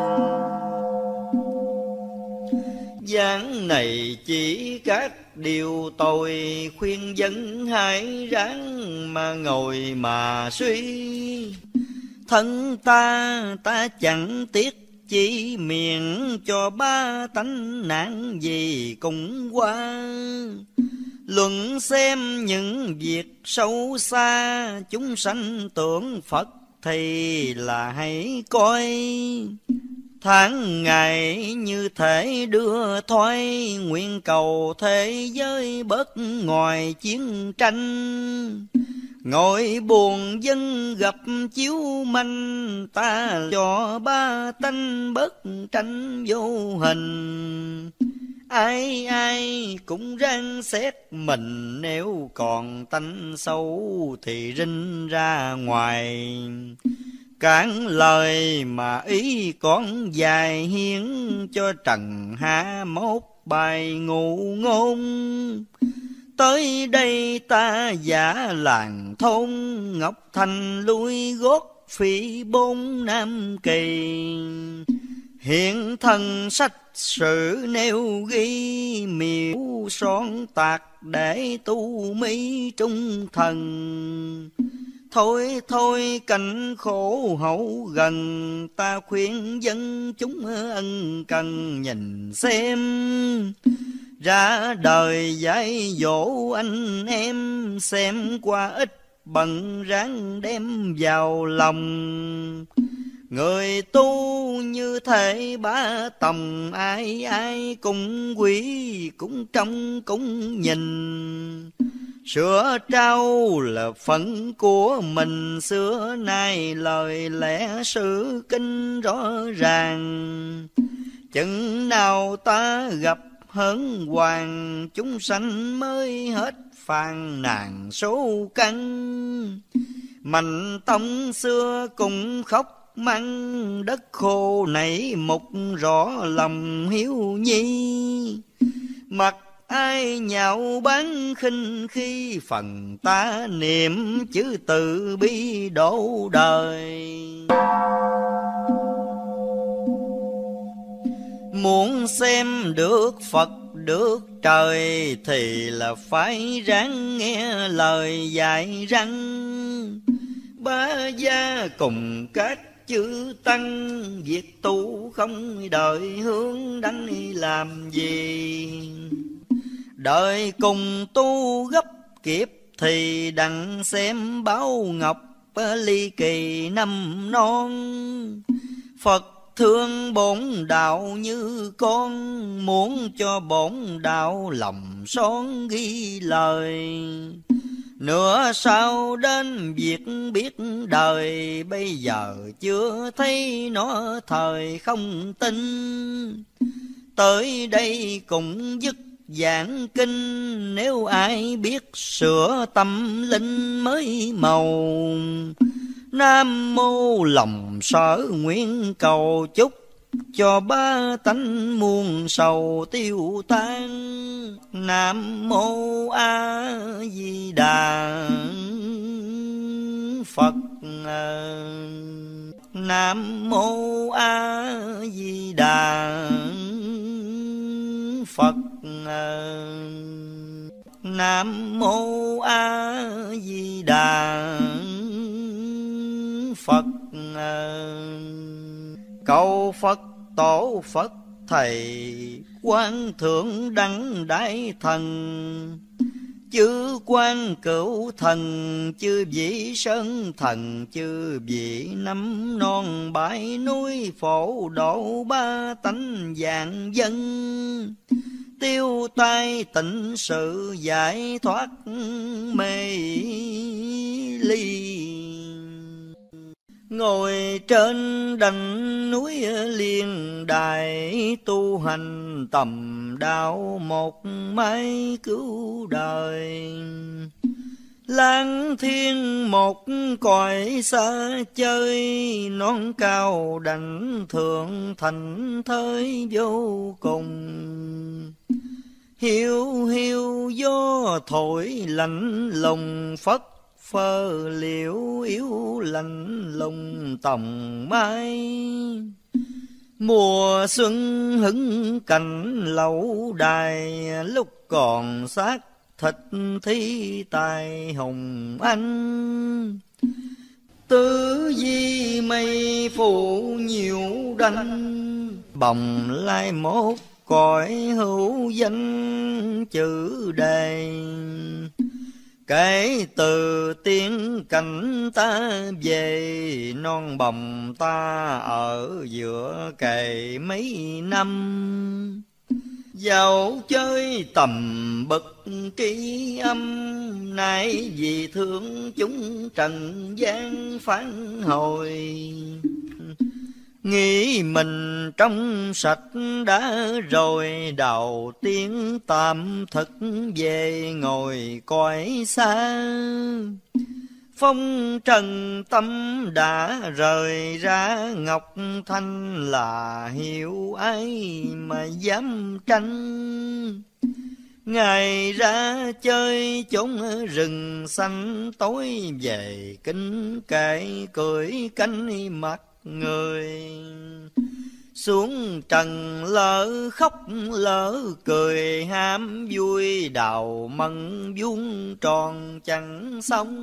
Giảng này chỉ các điều tội, khuyên dân hãy ráng mà ngồi mà suy. Thân ta ta chẳng tiếc chỉ miệng, cho ba tánh nạn gì cũng qua. Luận xem những việc sâu xa, chúng sanh tưởng Phật thì là hãy coi. Tháng ngày như thể đưa thoái, nguyện cầu thế giới bớt ngoài chiến tranh. Ngồi buồn dân gặp chiếu manh, ta cho ba tánh bớt tranh vô hình. Ai ai cũng ráng xét mình, nếu còn tánh xấu thì rinh ra ngoài. Cản lời mà ý con dài hiến, cho trần hạ mốt bài ngụ ngôn. Tới đây ta giả làng thôn, Ngọc Thành lui gót phỉ bốn Nam Kỳ. Hiện thần sách sử nêu ghi, miêu son tạc để tu mỹ trung thần. Thôi thôi cảnh khổ hậu gần, ta khuyên dân chúng ân cần nhìn xem. Ra đời dạy dỗ anh em, xem qua ít bận ráng đem vào lòng. Người tu như thể bá tòng, ai ai cũng quý cũng trông cũng nhìn. Sửa trao là phận của mình, xưa nay lời lẽ sự kinh rõ ràng. Chừng nào ta gặp hớn hoàng, chúng sanh mới hết phàn nàn số căn. Mạnh tông xưa cũng khóc mắng, đất khô nảy mục rõ lòng hiếu nhi. Mặt ai nhạo báng khinh khi, phần ta niệm chữ từ bi độ đời. Muốn xem được Phật được trời, thì là phải ráng nghe lời dạy răng. Bá gia cùng các chư tăng, việc tu không đợi hướng đánh làm gì. Đợi cùng tu gấp kịp, thì đặng xem báo ngọc ly kỳ năm non. Phật thương bổn đạo như con, muốn cho bổn đạo lòng son ghi lời. Nữa sau đến việc biết đời, bây giờ chưa thấy nó thời không tin. Tới đây cũng dứt giảng kinh, nếu ai biết sửa tâm linh mới màu. Nam mô lòng sở nguyện cầu chúc, cho ba tánh muôn sầu tiêu tan. Nam mô A Di Đà Phật. Nam mô A Di Đà Phật. Nam mô A Di Đà Phật. Cầu Phật tổ Phật thầy, Quan thượng đẳng đại thần. chư quan cửu thần, chư vị sơn thần, chư vị năm non bãi núi, phổ độ ba tánh vạn dân. Tiêu tai tịnh sự, giải thoát mê ly. Ngồi trên đỉnh núi Liên Đài, tu hành tầm đạo một mái cứu đời. Lang thiên một cõi xa chơi, non cao đảnh thượng thành thới vô cùng. Hiu hiu gió thổi lạnh lùng, phất phơ liễu yếu lạnh lùng tòng mai. Mùa xuân hứng cành lẩu đài, lúc còn xác thịt thi tài hùng anh. Tứ di mây phủ nhiều đanh, bồng lai mốt cõi hữu danh chữ đề. Kể từ tiếng cảnh ta về, non bồng ta ở giữa kề mấy năm. Dạo chơi tầm bậc ký âm, nay vì thương chúng trần gian phán hồi. Nghĩ mình trong sạch đã rồi, đầu tiên tạm thực về ngồi cõi xa. Phong trần tâm đã rời ra, ngọc thanh là hiểu ai mà dám tranh. Ngày ra chơi chốn rừng xanh, tối về kinh kệ cười canh mặt người. Xuống trần lỡ khóc lỡ cười, ham vui đào mận vuông tròn chẳng xong.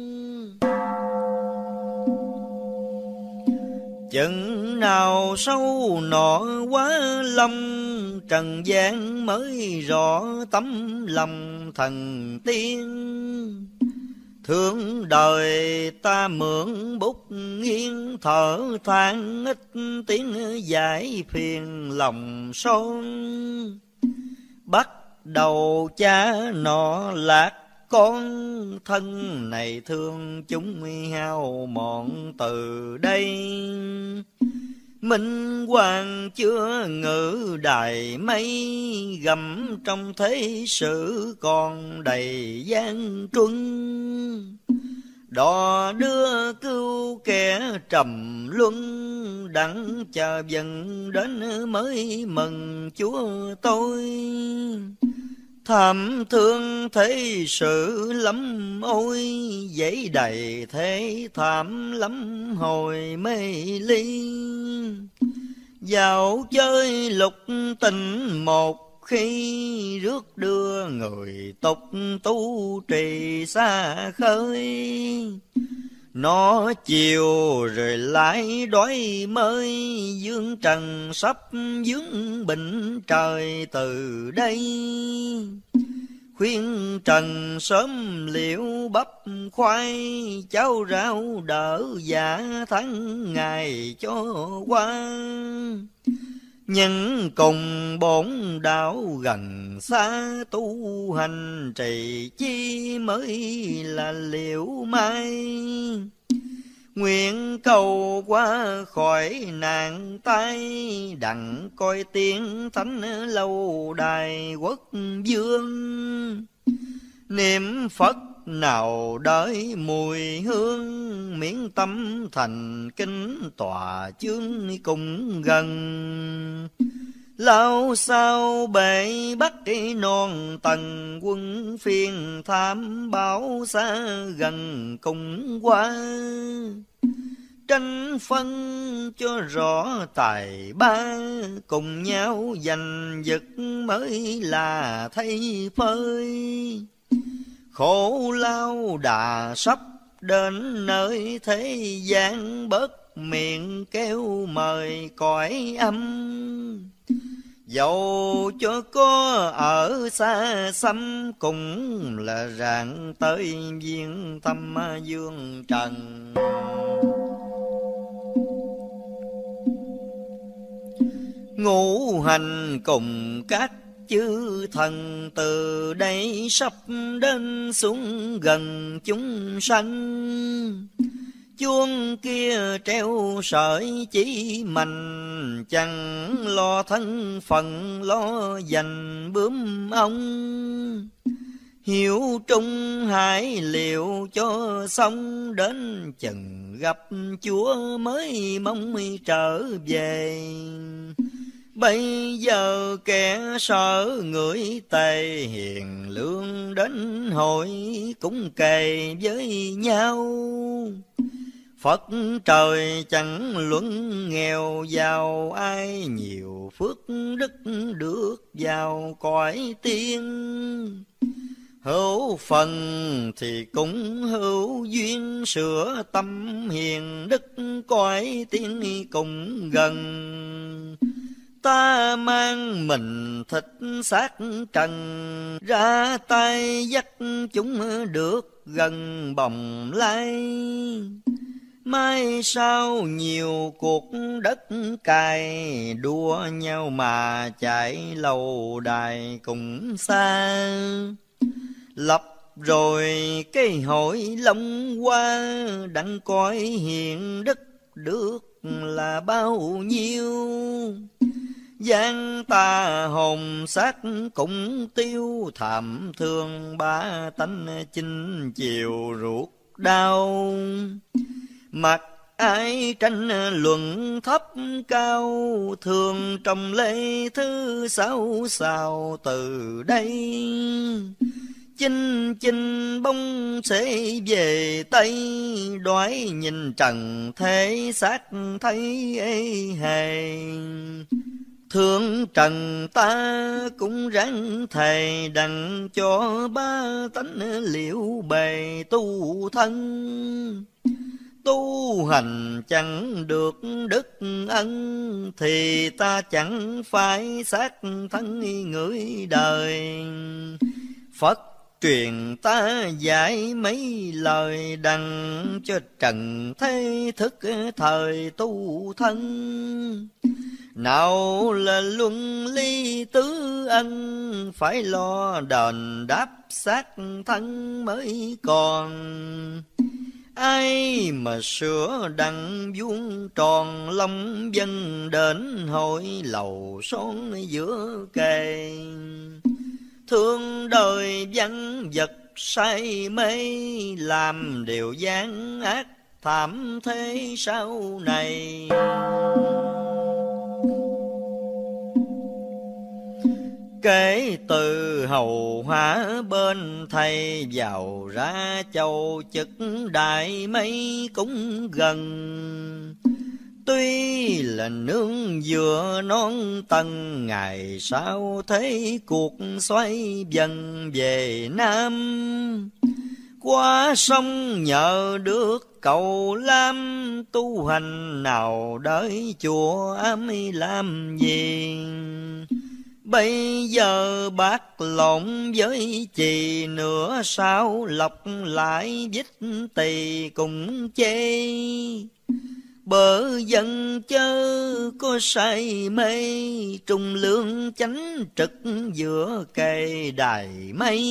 Chừng nào sâu nọ quá lâm, trần gian mới rõ tấm lòng thần tiên. Thương đời ta mượn bút nghiêng, thở than ít tiếng giải phiền lòng son. Bắt đầu cha nọ lạc con, thân này thương chúng hao mòn từ đây. Minh hoàng chưa ngự đài mây, gầm trong thế sự còn đầy gian truân. Đò đưa cứu kẻ trầm luân, đặng chờ dần đến mới mừng Chúa tôi. Thảm thương thế sự lắm ôi, dãy đầy thế thảm lắm hồi mê ly. Dạo chơi lục tình một khi, rước đưa người tục tu trì xa khơi. Nó chiều rồi lại đói mới, dương trần sắp dướng bệnh trời từ đây. Khuyên trần sớm liệu bắp khoai, cháo rau đỡ dạ tháng ngày cho qua. Nhưng cùng bổn đạo gần xa, tu hành trì chi mới là liệu mai. Nguyện cầu qua khỏi nạn tai, đặng coi tiếng thánh lâu đài quốc vương. Niệm Phật nào đợi mùi hương, miễn tâm thành kính tòa chương cùng gần. Lao sao bể bắt non tầng, quân phiên tham báo xa gần cùng qua. Tranh phân cho rõ tài ba, cùng nhau giành giật mới là thay phơi. Khổ lao đà sắp đến nơi thế gian, bớt miệng kêu mời cõi âm. Dẫu cho có ở xa xăm cũng là rạng tới viên tâm dương trần. Ngũ hành cùng các chư thần từ đây sắp đến xuống gần chúng sanh. Chuông kia treo sợi chỉ mạnh, chẳng lo thân phận lo dành bướm ong. Hiểu trung hải liệu cho xong, đến chừng gặp Chúa mới mong trở về. Bây giờ kẻ sợ người tề, hiền lương đến hội cũng kề với nhau. Phật trời chẳng luận nghèo giàu, ai nhiều phước đức được vào cõi tiên. Hữu phần thì cũng hữu duyên, sửa tâm hiền đức cõi tiên cùng gần. Ta mang mình thịt xác trần, ra tay dắt chúng được gần bồng lai. Mai sau nhiều cuộc đất cày, đua nhau mà chạy lâu đài cùng xa. Lập rồi cái hội long hoa, đặng coi hiền đức được là bao nhiêu. Giang ta hồn xác cũng tiêu, thảm thương ba tánh chinh chiều ruột đau. Mặc ai tranh luận thấp cao, thường trong lễ thứ sáu sao từ đây. Chinh chinh bông sẽ về Tây, đoái nhìn trần thế xác thấy ê hề. Thương trần ta cũng ráng thề, đặng cho ba tánh liệu bề tu thân. Tu hành chẳng được đức ân, thì ta chẳng phải xác thân người đời. Phật truyền ta dạy mấy lời, đặng cho trần thế thức thời tu thân. Nào là luân ly tứ ân, phải lo đền đáp xác thân mới còn. Ai mà sửa đặng vuông tròn, long dân đến hội lầu son giữa kề. Thương đời văn vật say mê, làm điều gian ác thảm thế sau này. Kể từ hầu hóa bên thầy, vào ra châu chức đại mấy cũng gần. Tuy là nương vừa non tầng, ngày sau thấy cuộc xoay dần về Nam. Qua sông nhờ được cầu lam, tu hành nào đợi chùa ám làm gì. Bây giờ bác lộn với chì, nửa sao lọc lại vít tỳ cùng chê. Bờ dân chớ có say mê, trung lương chánh trực giữa cây đài mây.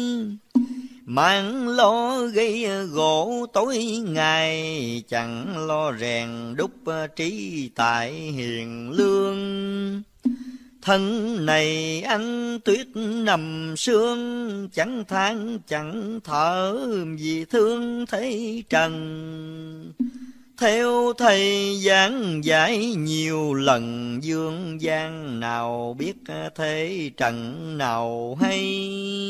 Mang lo gây gỗ tối ngày, chẳng lo rèn đúc trí tại hiền lương. Thân này ăn tuyết nằm sương, chẳng than chẳng thở vì thương thấy trần. Theo thầy giảng giải nhiều lần, dương gian nào biết thế trần nào hay.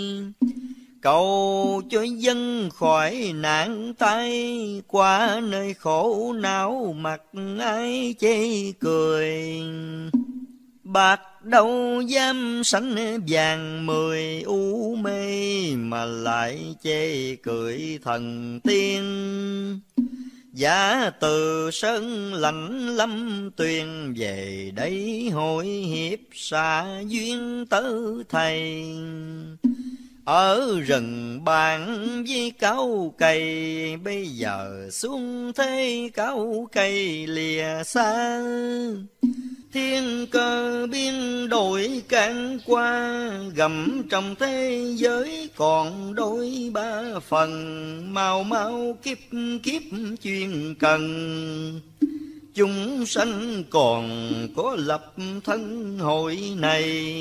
Cầu cho dân khỏi nạn tai, qua nơi khổ não mặt ai chê cười. Bạc đâu dám sánh vàng mười u mê, mà lại chê cười thần tiên. Giả từ sơn lãnh lâm tuyền, về đây hội hiệp xa duyên tớ thầy. Ở rừng bàn với cao cây, bây giờ xuống thế cao cây lìa xa. Thiên cơ biến đổi can qua, gầm trong thế giới còn đôi ba phần. Mau mau kiếp kiếp chuyên cần, chúng sanh còn có lập thân hội này.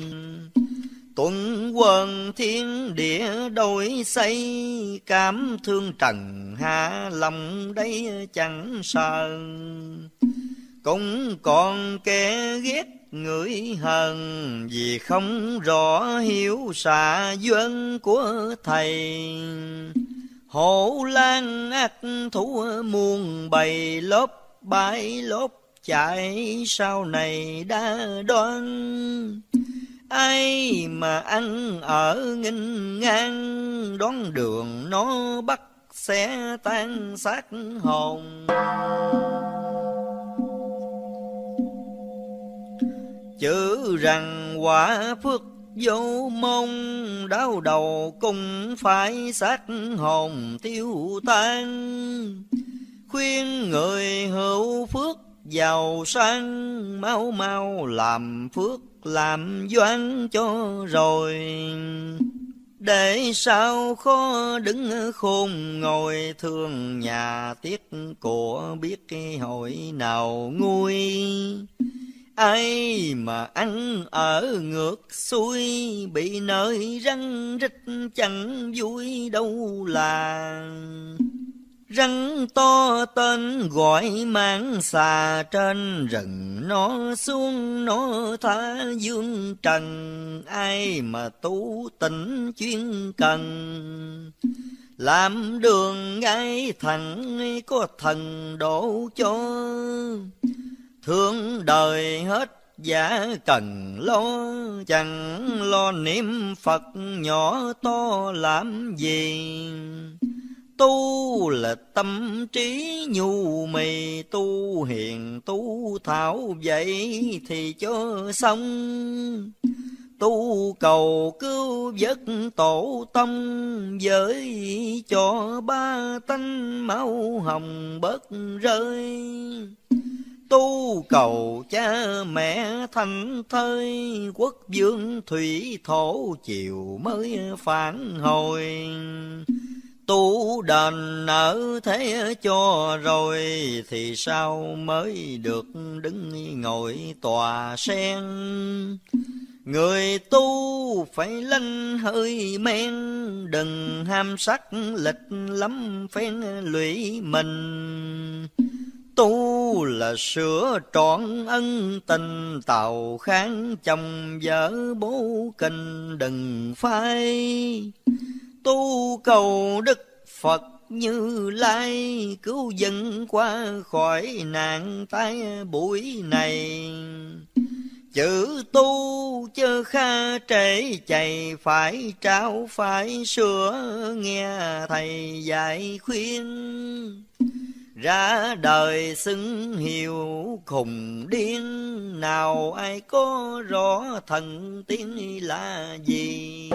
Tuần quần thiên địa đổi xây, cảm thương trần hạ lòng đây chẳng sợ. Cũng còn kẻ ghét người hờn, vì không rõ hiểu xạ duyên của thầy. Hổ lang ác thú muôn bầy, lốp bãi lốp chạy sau này đã đoán. Ai mà ăn ở nghinh ngang, đón đường nó bắt sẽ tan xác hồn. Chữ rằng quả phước vô mong, đau đầu cũng phải xác hồn tiêu tan. Khuyên người hữu phước giàu sang, mau mau làm phước làm doan cho rồi. Để sao khó đứng khôn ngồi, thương nhà tiếc của biết hội nào nguôi. Ai mà ăn ở ngược xuôi, bị nơi răng rít chẳng vui đâu là. Rắn to tên gọi mang xà, trên rừng nó xuống nó tha dương trần. Ai mà tu tịnh chuyên cần, làm đường ngay thẳng có thần độ cho. Thương đời hết giả cần lo, chẳng lo niệm Phật nhỏ to làm gì. Tu là tâm trí nhu mì, tu hiền tu thảo vậy thì cho xong. Tu cầu cứu vớt tổ tông, với cho ba tánh máu hồng bớt rơi. Tu cầu cha mẹ thành thơi, quốc vương thủy thổ chiều mới phản hồi. Tu đền nợ thế cho rồi, thì sao mới được đứng ngồi tòa sen. Người tu phải lanh hơi men, đừng ham sắc lịch lắm phen lụy mình. Tu là sửa trọn ân tình, tàu kháng chồng vợ bố kinh đừng phai. Tu cầu Đức Phật Như Lai, cứu dân qua khỏi nạn tai bụi này. Chữ tu chớ kha trễ chạy, phải trao phải sửa nghe thầy dạy khuyên. Ra đời xưng hiệu khùng điên, nào ai có rõ thần tiên là gì.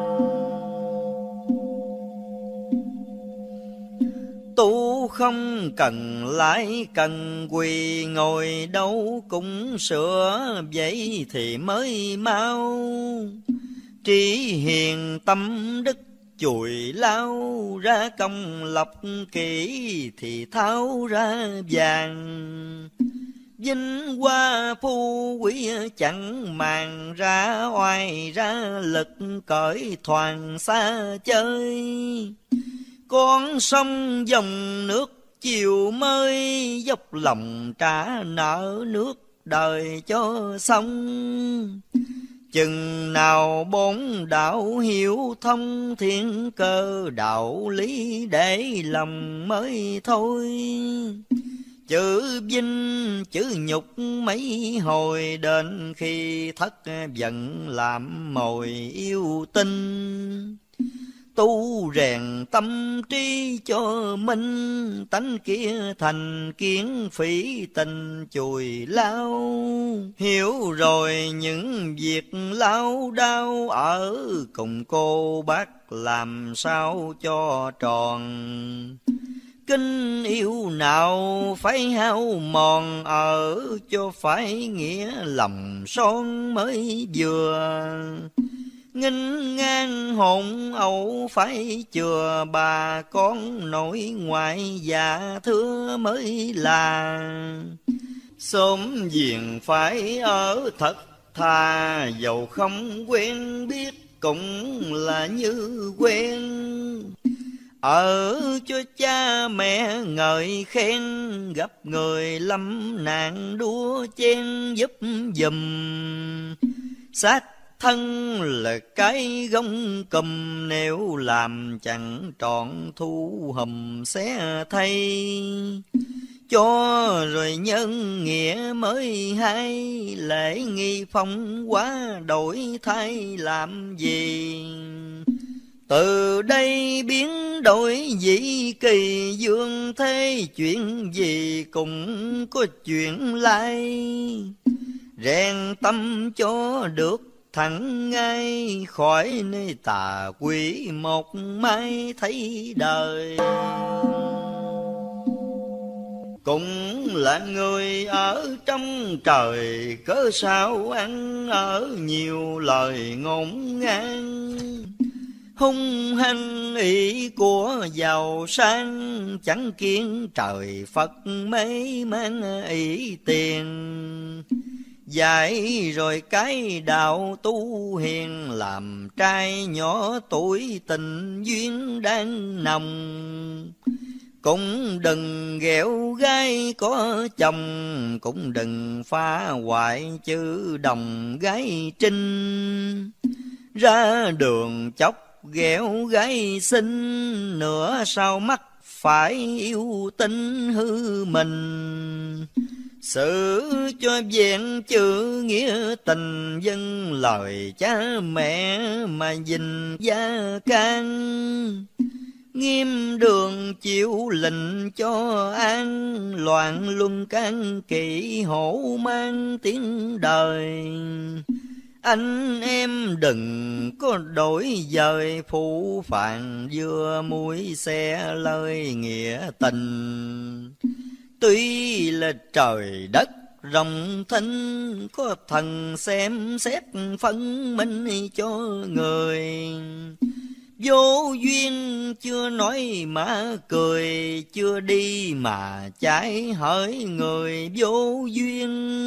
Tu không cần lái cần quỳ, ngồi đâu cũng sửa vậy thì mới mau. Trí hiền tâm đức chùi lao, ra công lọc kỹ thì tháo ra vàng. Vinh hoa phú quý chẳng màng, ra oai ra lực cởi thoảng xa chơi. Con sông dòng nước chiều mới, dốc lòng trả nợ nước đời cho xong. Chừng nào bốn đạo hiểu thông, thiên cơ đạo lý để lòng mới thôi. Chữ vinh chữ nhục mấy hồi, đến khi thất giận làm mồi yêu tinh. tu rèn tâm trí cho minh, tánh kia thành kiến phỉ tình chùi lao. Hiểu rồi những việc lao đao, ở cùng cô bác làm sao cho tròn. Kinh yêu nào phải hao mòn, ở cho phải nghĩa lòng son mới vừa. Nghinh ngang hồn ẩu phải chừa, bà con nội ngoại dạ thưa mới là. Sớm giềng phải ở thật thà, dầu không quen biết cũng là như quen. Ở cho cha mẹ ngợi khen, gặp người lâm nạn đua chen giúp giùm. Xác thân là cái gông cùm, nếu làm chẳng trọn thu hùm xé thay. Cho rồi nhân nghĩa mới hay, lễ nghi phong quá đổi thay làm gì. Từ đây biến đổi dĩ kỳ, dương thế chuyện gì cũng có chuyện lai. Rèn tâm cho được thẳng ngay, khỏi nơi tà quỷ một mai thấy đời. Cũng là người ở trong trời, cớ sao ăn ở nhiều lời ngôn ngang. Hung hăng ý của giàu sang, chẳng kiến trời Phật mấy mang ý tiền. Dạy rồi cái đạo tu hiền, làm trai nhỏ tuổi tình duyên đang nồng. Cũng đừng ghẹo gái có chồng, cũng đừng phá hoại chữ đồng gái trinh. Ra đường chốc ghẹo gái xinh, nửa sau mắt phải yêu tinh hư mình. Xử cho vẹn chữ nghĩa tình, dân lời cha mẹ mà gìn gia can. Nghiêm đường chịu lệnh cho an, loạn luân can kỵ hổ mang tiếng đời. Anh em đừng có đổi dời, phụ phàng vừa mũi xe lời nghĩa tình. Tuy là trời đất rộng thinh, có thần xem xét phân minh cho người. Vô duyên chưa nói mà cười, chưa đi mà trái hỡi người vô duyên.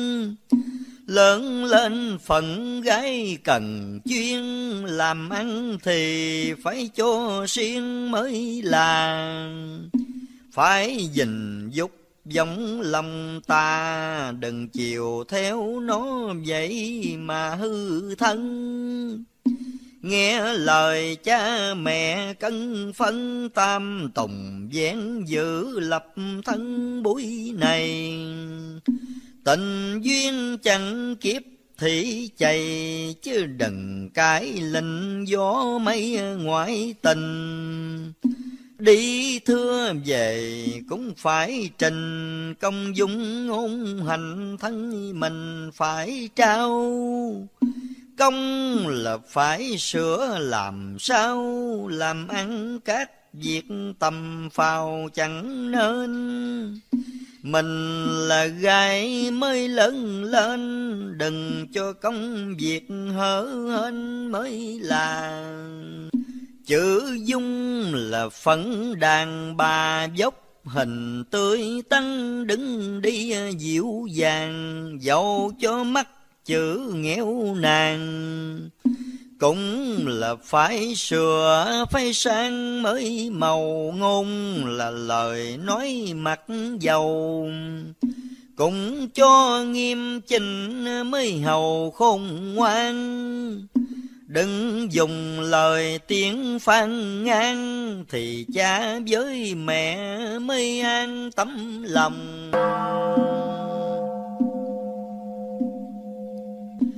Lớn lên phận gái cần chuyên, làm ăn thì phải cho riêng mới là. Phải gìn dục giống lòng ta, đừng chiều theo nó vậy mà hư thân. Nghe lời cha mẹ cân phân, tam tùng vén giữ lập thân buổi này. Tình duyên chẳng kiếp thị chày, chứ đừng cái lệnh gió mây ngoại tình. Đi thưa về cũng phải trình, công dung ngôn hành thân mình phải trao. Công là phải sửa làm sao, làm ăn các việc tầm phào chẳng nên. Mình là gái mới lớn lên, đừng cho công việc hở hên mới là. Chữ dung là phấn đàn bà dốc, hình tươi tắn đứng đi dịu dàng. Dẫu cho mắt chữ nghèo nàn, cũng là phải sửa phải sang mới màu. Ngôn là lời nói mặt dầu, cũng cho nghiêm chỉnh mới hầu khôn ngoan. Đừng dùng lời tiếng phàn nàn, thì cha với mẹ mới an tâm lòng.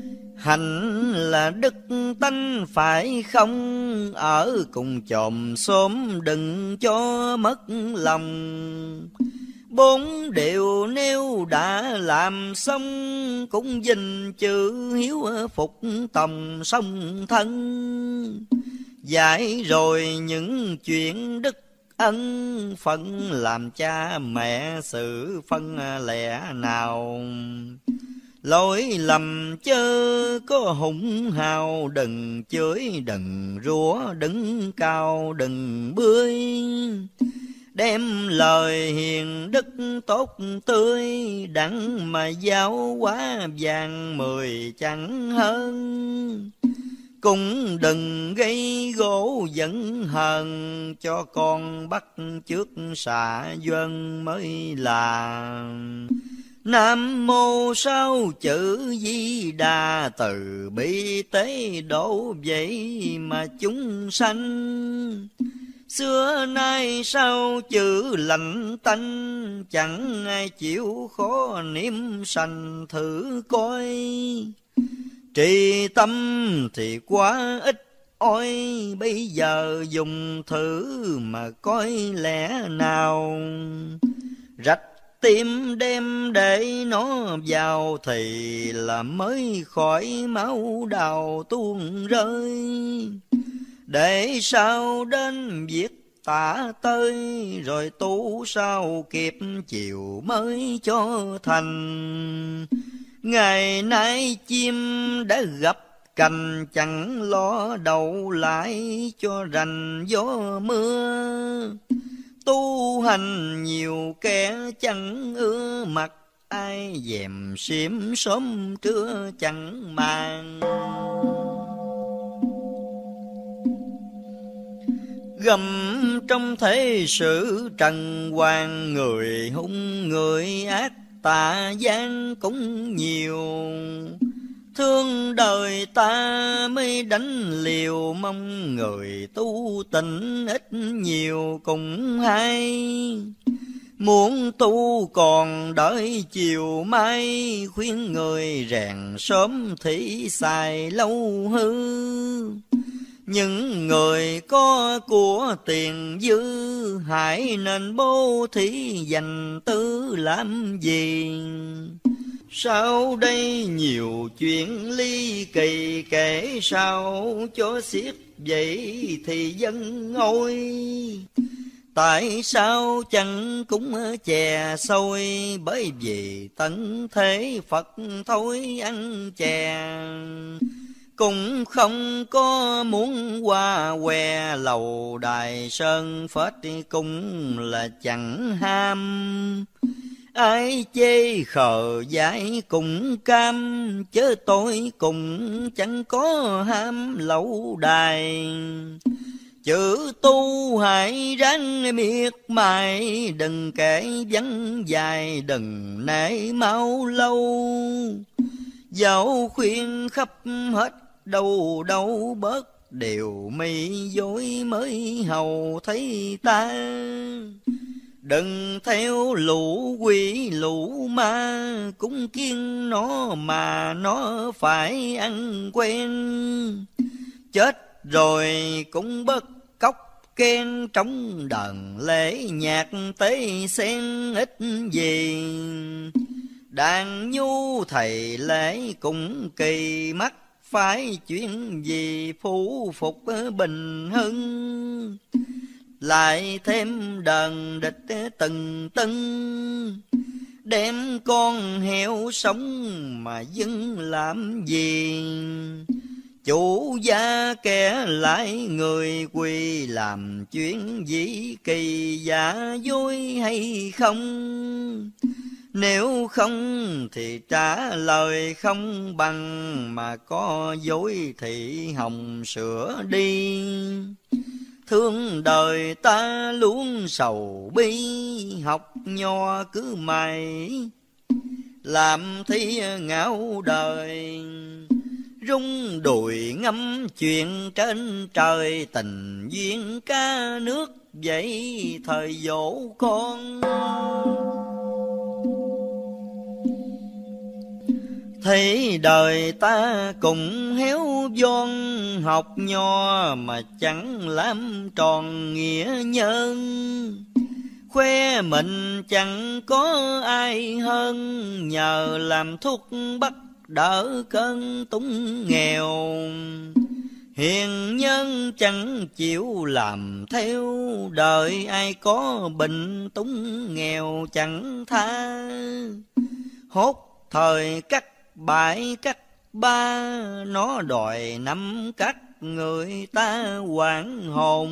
Hạnh là đức tánh phải không, ở cùng chòm xóm đừng cho mất lòng. Bốn điều nếu đã làm xong, cũng dình chữ hiếu phục tòng song thân. Dạy rồi những chuyện đức ân, phận làm cha mẹ sự phân lẻ nào. Lỗi lầm chớ có hùng hào, đừng chửi đừng rủa, đứng cao đừng bươi. Đem lời hiền đức tốt tươi, đặng mà giáo hóa vàng mười chẳng hơn. Cũng đừng gây gỗ giận hờn, cho con bắt trước xạ dân mới là. Nam mô sáu chữ Di Đà, từ bi tế độ vậy mà chúng sanh. Xưa nay sao chữ lạnh tanh, chẳng ai chịu khó niệm sanh thử coi. Trì tâm thì quá ít ôi, bây giờ dùng thử mà coi lẽ nào. Rạch tim đem để nó vào, thì là mới khỏi máu đào tuôn rơi. Để sao đến việc tả tơi, rồi tu sao kịp chiều mới cho thành. Ngày nay chim đã gặp cành, chẳng lo đậu lại cho rành gió mưa. Tu hành nhiều kẻ chẳng ưa mặt, ai dèm xiêm sớm trưa chẳng màng. Gầm trong thế sự trần hoàng, người hung người ác tà gian cũng nhiều. Thương đời ta mới đánh liều, mong người tu tịnh ít nhiều cũng hay. Muốn tu còn đợi chiều mai, khuyên người rèn sớm thì xài lâu hư. Những người có của tiền dư, hãy nên bố thí dành tư làm gì. Sau đây nhiều chuyện ly kỳ, kể sao cho xiết vậy thì dân ôi. Tại sao chẳng cũng chè xôi, bởi vì tận thế Phật thôi ăn chè. Cũng không có muốn qua què, lầu đài sơn phết cũng là chẳng ham. Ai chê khờ dại cũng cam, chớ tôi cũng chẳng có ham lẩu đài. Chữ tu hãy ráng miệt mài, đừng kể vắng dài, đừng nể mau lâu. Dẫu khuyên khắp hết đâu đâu bớt, điều mi dối mới hầu thấy ta. Đừng theo lũ quỷ lũ ma, cũng kiêng nó mà nó phải ăn quen. Chết rồi cũng bớt cóc khen, trong đờn lễ nhạc tế sen ít gì. Đàn nhu thầy lễ cũng kỳ mắt, phải chuyện gì phủ phục bình hưng. Lại thêm đờn địch từng tưng, đem con heo sống mà dưng làm gì. Chủ gia kẻ lại người quỳ, làm chuyện gì kỳ giả dối hay không. Nếu không thì trả lời không bằng, mà có dối thì hồng sửa đi. Thương đời ta luôn sầu bi, học nho cứ mày làm thi ngạo đời. Rung đùi ngâm chuyện trên trời, tình duyên ca nước vậy thời dỗ con. Thấy đời ta cùng héo von, học nho mà chẳng làm tròn nghĩa nhân. Khoe mình chẳng có ai hơn, nhờ làm thuốc bắc đỡ cơn túng nghèo. Hiền nhân chẳng chịu làm theo, đời ai có bệnh túng nghèo chẳng tha. Hốt thời cắt bãi cắt ba, nó đòi nắm cắt người ta hoảng hồn.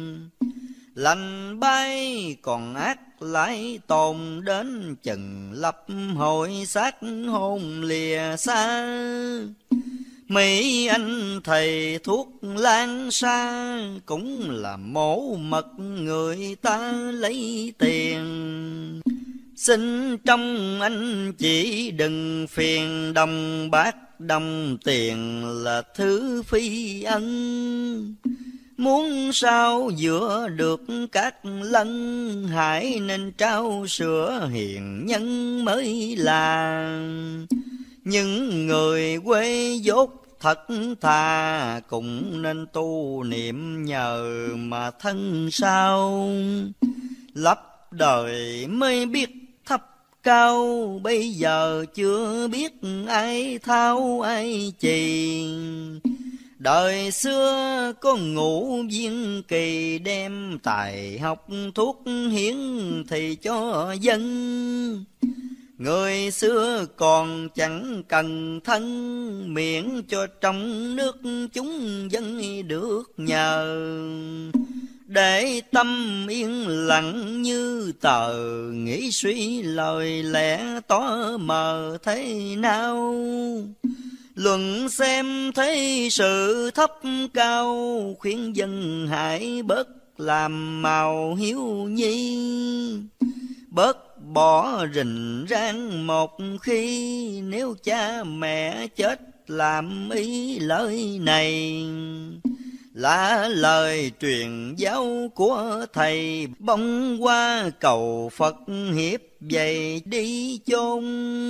Lành bay còn ác lại tồn, đến chừng lập hội xác hôn lìa xa. Mấy anh thầy thuốc lan xa, cũng là mổ mật người ta lấy tiền. Xin trong anh chỉ đừng phiền, đồng bạc đồng tiền là thứ phi ân. Muốn sao giữa được các lân, hãy nên trao sữa hiền nhân mới là. Những người quê dốt thật thà, cũng nên tu niệm nhờ mà thân sao. Lấp đời mới biết thấp cao, bây giờ chưa biết ai thao ai chì. Đời xưa có ngũ viên kỳ, đem tài học thuốc hiến thì cho dân. Người xưa còn chẳng cần thân, miễn cho trong nước chúng dân được nhờ. Để tâm yên lặng như tờ, nghĩ suy lời lẽ tỏ mờ thế nào. Luận xem thấy sự thấp cao, khuyên dân hãy bớt làm màu hiếu nhi. Bớt bỏ rình rang một khi, nếu cha mẹ chết làm ý lời này. Là lời truyền giáo của thầy, bông qua cầu Phật hiếp dày đi chôn.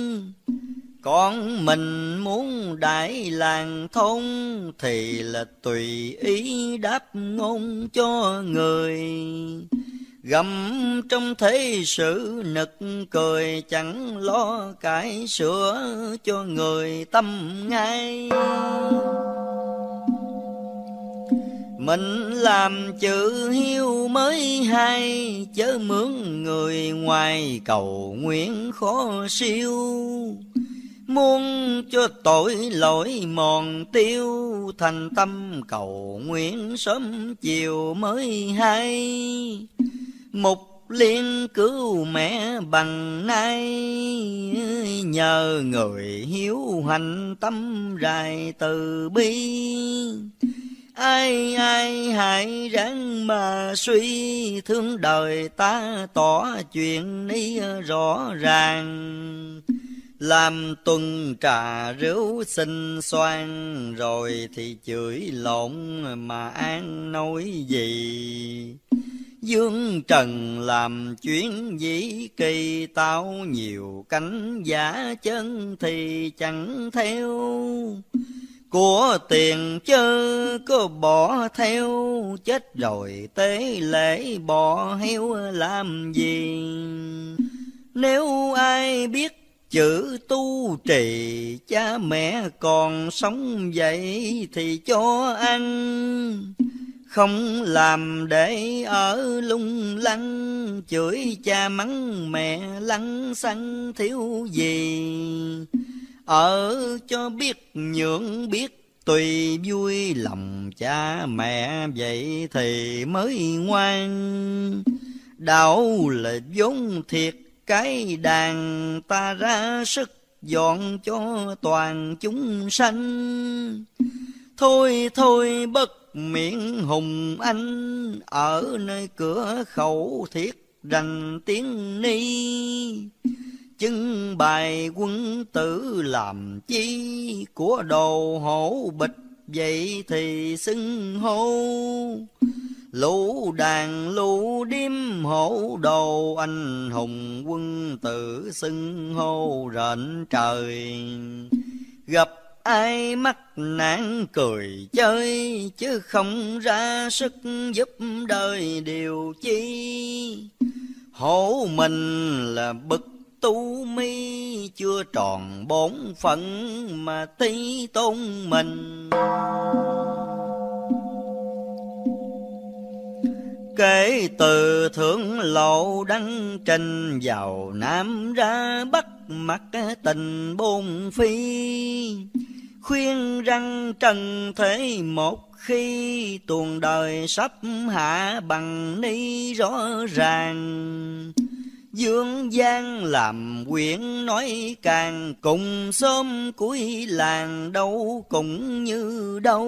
Con mình muốn đại làng thôn, thì là tùy ý đáp ngôn cho người. Gầm trong thế sự nực cười, chẳng lo cải sửa cho người tâm ngay. Mình làm chữ hiếu mới hay, chớ mướn người ngoài cầu nguyện khó siêu. Muốn cho tội lỗi mòn tiêu, thành tâm cầu nguyện sớm chiều mới hay. Mục liên cứu mẹ bằng nay, nhờ người hiếu hành tâm rài từ bi. Ai ai hãy ráng mà suy, thương đời ta tỏ chuyện ní rõ ràng. Làm tuần trà rượu xinh xoan, rồi thì chửi lộn mà an nói gì. Dương trần làm chuyến dĩ kỳ, tao nhiều cánh giả chân thì chẳng theo. Của tiền chớ có bỏ theo, chết rồi tế lễ bỏ heo làm gì. Nếu ai biết chữ tu trì, cha mẹ còn sống vậy thì cho ăn. Không làm để ở lung lăng, chửi cha mắng mẹ lăng xăng thiếu gì. Ở cho biết nhượng biết tùy vui, lòng cha mẹ vậy thì mới ngoan. Đạo là vốn thiệt cái đàn, ta ra sức dọn cho toàn chúng sanh. Thôi thôi bất miệng hùng anh, ở nơi cửa khẩu thiết rành tiếng ni. Chứng bài quân tử làm chi, của đồ hổ bịch vậy thì xưng hô. Lũ đàn lũ điếm hổ đồ, anh hùng quân tử xưng hô rện trời. gặp ai mắc nạn cười chơi, chứ không ra sức giúp đời điều chi. Hổ mình là bậc tu mi, chưa tròn bổn phận mà tí tôn mình. Kể từ thượng lộ đăng trình, vào Nam ra Bắc mặc tình bôn phi. Khuyên rằng trần thế một khi, tuồng đời sắp hạ bằng ni rõ ràng. Dương gian làm quyển nói càng, cùng xóm cuối làng đâu cũng như đâu.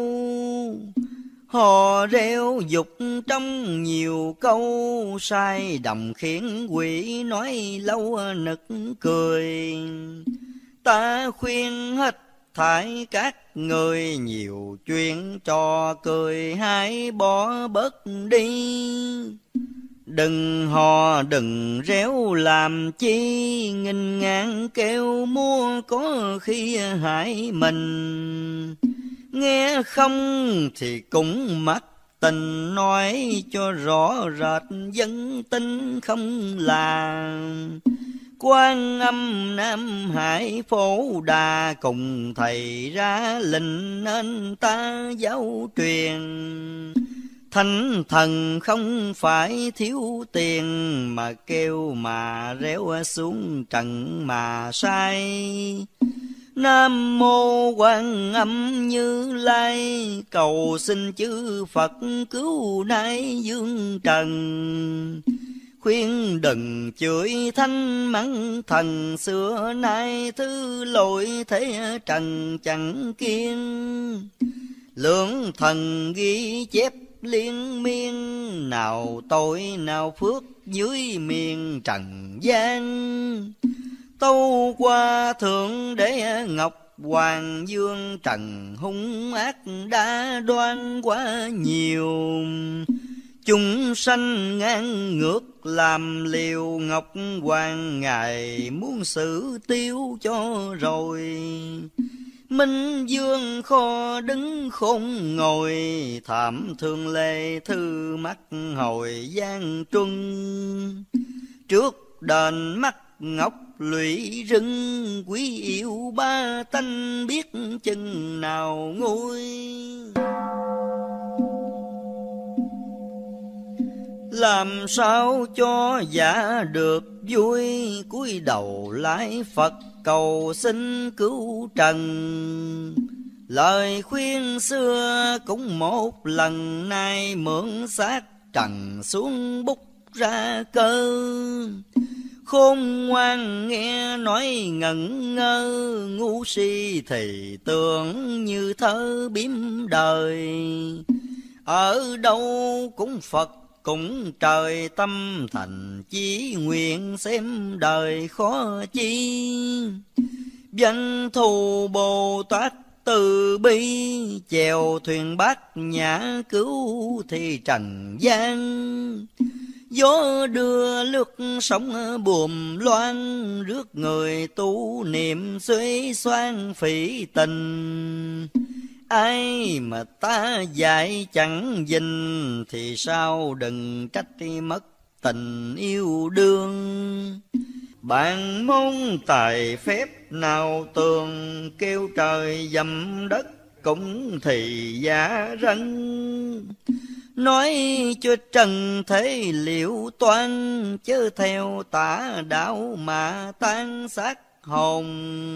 Hò reo dục trong nhiều câu, sai đồng khiến quỷ nói lâu nực cười. Ta khuyên hết thải các người, nhiều chuyện trò cười hãy bỏ bớt đi. Đừng hò đừng réo làm chi, nghinh ngang kêu mua có khi hại mình. Nghe không thì cũng mắc tình, nói cho rõ rệt dân tin không là. Quan Âm Nam Hải Phổ Đà, cùng thầy ra lệnh nên ta giáo truyền. Thánh thần không phải thiếu tiền, mà kêu mà réo xuống trần mà sai. Nam mô Quan Âm Như Lai, cầu xin chư Phật cứu nay dương trần. Khuyên đừng chửi thanh mắng thần, xưa nay thứ lỗi thế trần chẳng kiên. Lượng thần ghi chép liên miên, nào tội nào phước dưới miền trần gian. Tâu qua thượng đế ngọc hoàng dương, trần hung ác đã đoan quá nhiều. Chúng sanh ngang ngược làm liều, ngọc hoàng ngài muốn xử tiêu cho rồi. Minh dương kho đứng khôn ngồi, thảm thương lê thư mắt hồi gian truân. Trước đền mắt ngọc lụy rừng, quý yêu ba tanh biết chừng nào nguôi. Làm sao cho giả được vui, cúi đầu lại Phật cầu xin cứu trần. Lời khuyên xưa cũng một lần, nay mượn xác trần xuống bút ra cơ. Khôn ngoan nghe nói ngẩn ngơ, ngu si thì tưởng như thơ biếm đời. Ở đâu cũng Phật cũng trời, tâm thành chí nguyện xem đời khó chi. Danh thù Bồ Tát từ bi, chèo thuyền bát nhã cứu thì trần gian. Gió đưa lướt sóng buồm loan, rước người tu niệm xuế xoan phỉ tình. Ai mà ta dạy chẳng dình, thì sao đừng trách mất tình yêu đương. Bạn môn tài phép nào tường, kêu trời dầm đất cũng thì giả rân. Nói cho trần thế liệu toan, chớ theo tả đạo mà tan xác hồn.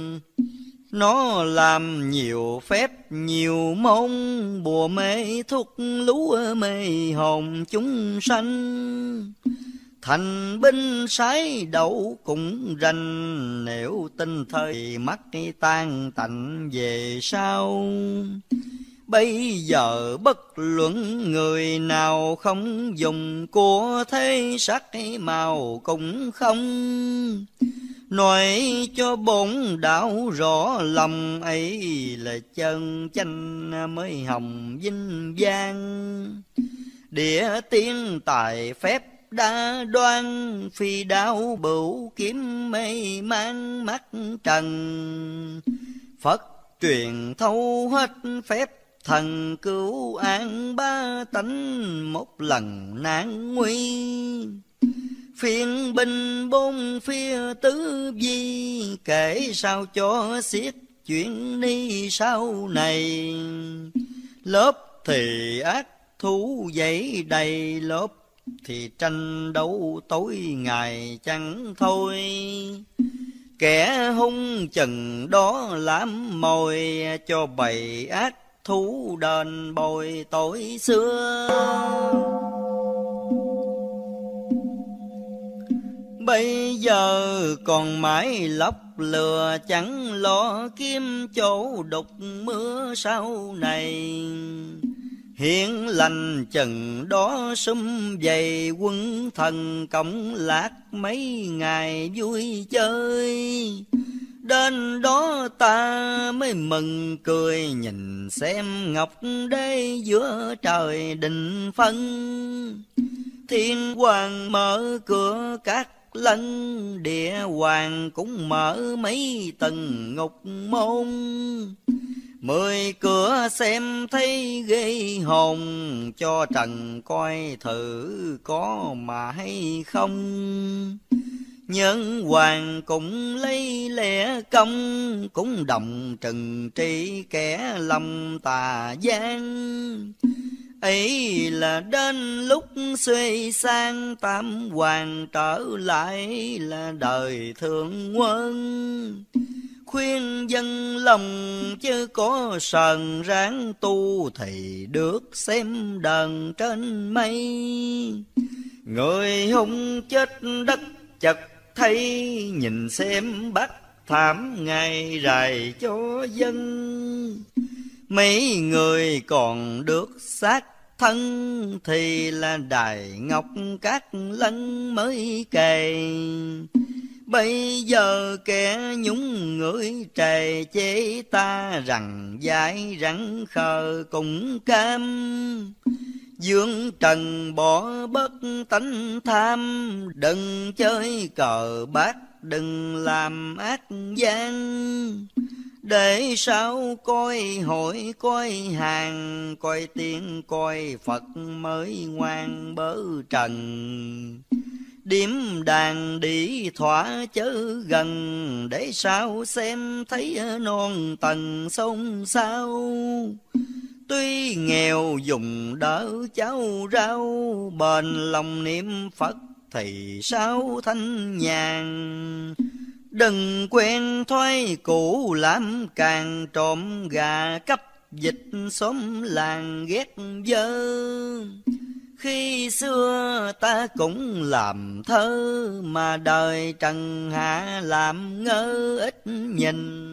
Nó làm nhiều phép nhiều môn, bùa mê thuốc lú mê hồn chúng sanh. Thành binh sái đậu cũng rành, nếu tin thời mắt tan tạnh về sau. Bây giờ bất luận người nào không dùng của thế sắc màu cũng không. Nói cho bổn đạo rõ lòng ấy, là chân chánh mới hồng vinh vang. Địa tiên tài phép đa đoan, phi đao bửu kiếm mê mang mắt trần. Phật truyền thấu hết phép thần cứu an ba tánh một lần nan nguy. Phiên binh bốn phía tứ vi, kể sao cho xiết chuyện ni sau này. Lớp thì ác thú dậy đầy, lớp thì tranh đấu tối ngày chẳng thôi. Kẻ hung chừng đó làm mồi, cho bầy ác thú đền bồi tội xưa. Bây giờ còn mãi lóc lừa, chẳng lo kiếm chỗ đục mưa sau này. Hiện lành chừng đó sum vầy, quân thần cộng lạc mấy ngày vui chơi. Đến đó ta mới mừng cười, nhìn xem ngọc đế giữa trời định phân. Thiên hoàng mở cửa các lân, địa hoàng cũng mở mấy tầng ngục môn. Mười cửa xem thấy ghê hồn, cho trần coi thử có mà hay không. Nhân hoàng cũng lấy lẽ công, cũng đồng trừng trị kẻ lòng tà gian. Ấy là đến lúc xuê sang, tam hoàng trở lại là đời thượng quân. Khuyên dân lòng chứ có sờn, ráng tu thì được xem đờn trên mây. Người hung chết đất chật thấy, nhìn xem bắt thảm ngày rày cho dân. Mấy người còn được xác thân, thì là đài ngọc các lân mới kề. Bây giờ kẻ nhúng người trề chế ta, rằng dại rắn khờ cũng cam. Dương trần bỏ bất tánh tham, đừng chơi cờ bạc, đừng làm ác gian. Để sao coi hội coi hàng, coi tiên coi Phật mới ngoan bớ trần. Điểm đàn đi thỏa chớ gần, để sao xem thấy non tầng sông sao. Tuy nghèo dùng đỡ cháu rau, bền lòng niệm Phật thì sao thanh nhàn. Đừng quen thói cũ làm càng, trộm gà cắp dịch xóm làng ghét dơ. Khi xưa ta cũng làm thơ, mà đời trần hạ làm ngơ ít nhìn.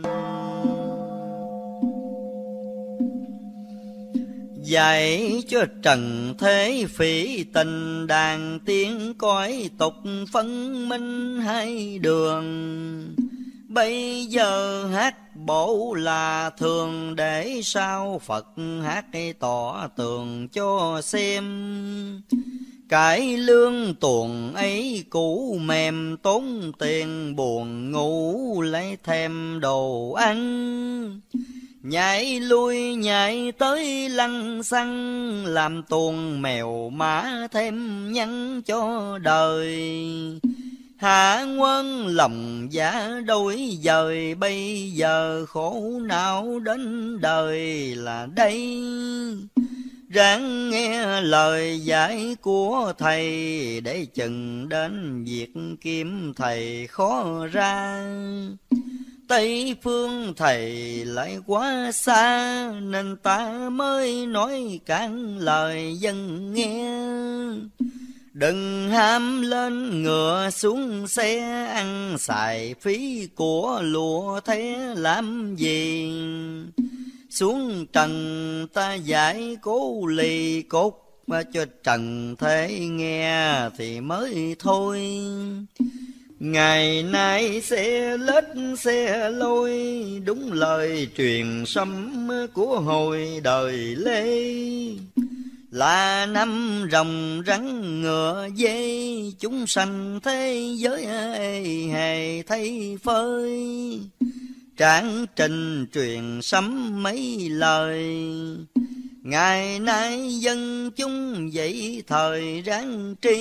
Dạy cho trần thế phỉ tình, đàn tiếng cõi tục phân minh hai đường. Bây giờ hát bổ là thường, để sao Phật hát tỏ tường cho xem. Cải lương tuồng ấy cũ mềm, tốn tiền buồn ngủ lấy thêm đồ ăn. Nhảy lui nhảy tới lăng xăng, làm tuồng mèo mã thêm nhăn cho đời. Hạ quân lòng giả đôi dời, bây giờ khổ não đến đời là đây. Ráng nghe lời dạy của thầy, để chừng đến việc kiếm thầy khó ra. Tây phương thầy lại quá xa, nên ta mới nói cạn lời dân nghe. Đừng ham lên ngựa xuống xe, ăn xài phí của lụa thế làm gì. Xuống trần ta giải cố lì cốt, mà cho trần thế nghe thì mới thôi. Ngày nay xe lết xe lôi, đúng lời truyền sấm của hồi đời Lê. Là năm rồng rắn ngựa dê, chúng sanh thế giới ê hề thấy phơi. Tráng trình truyền sấm mấy lời, ngày nay dân chúng dậy thời ráng tri.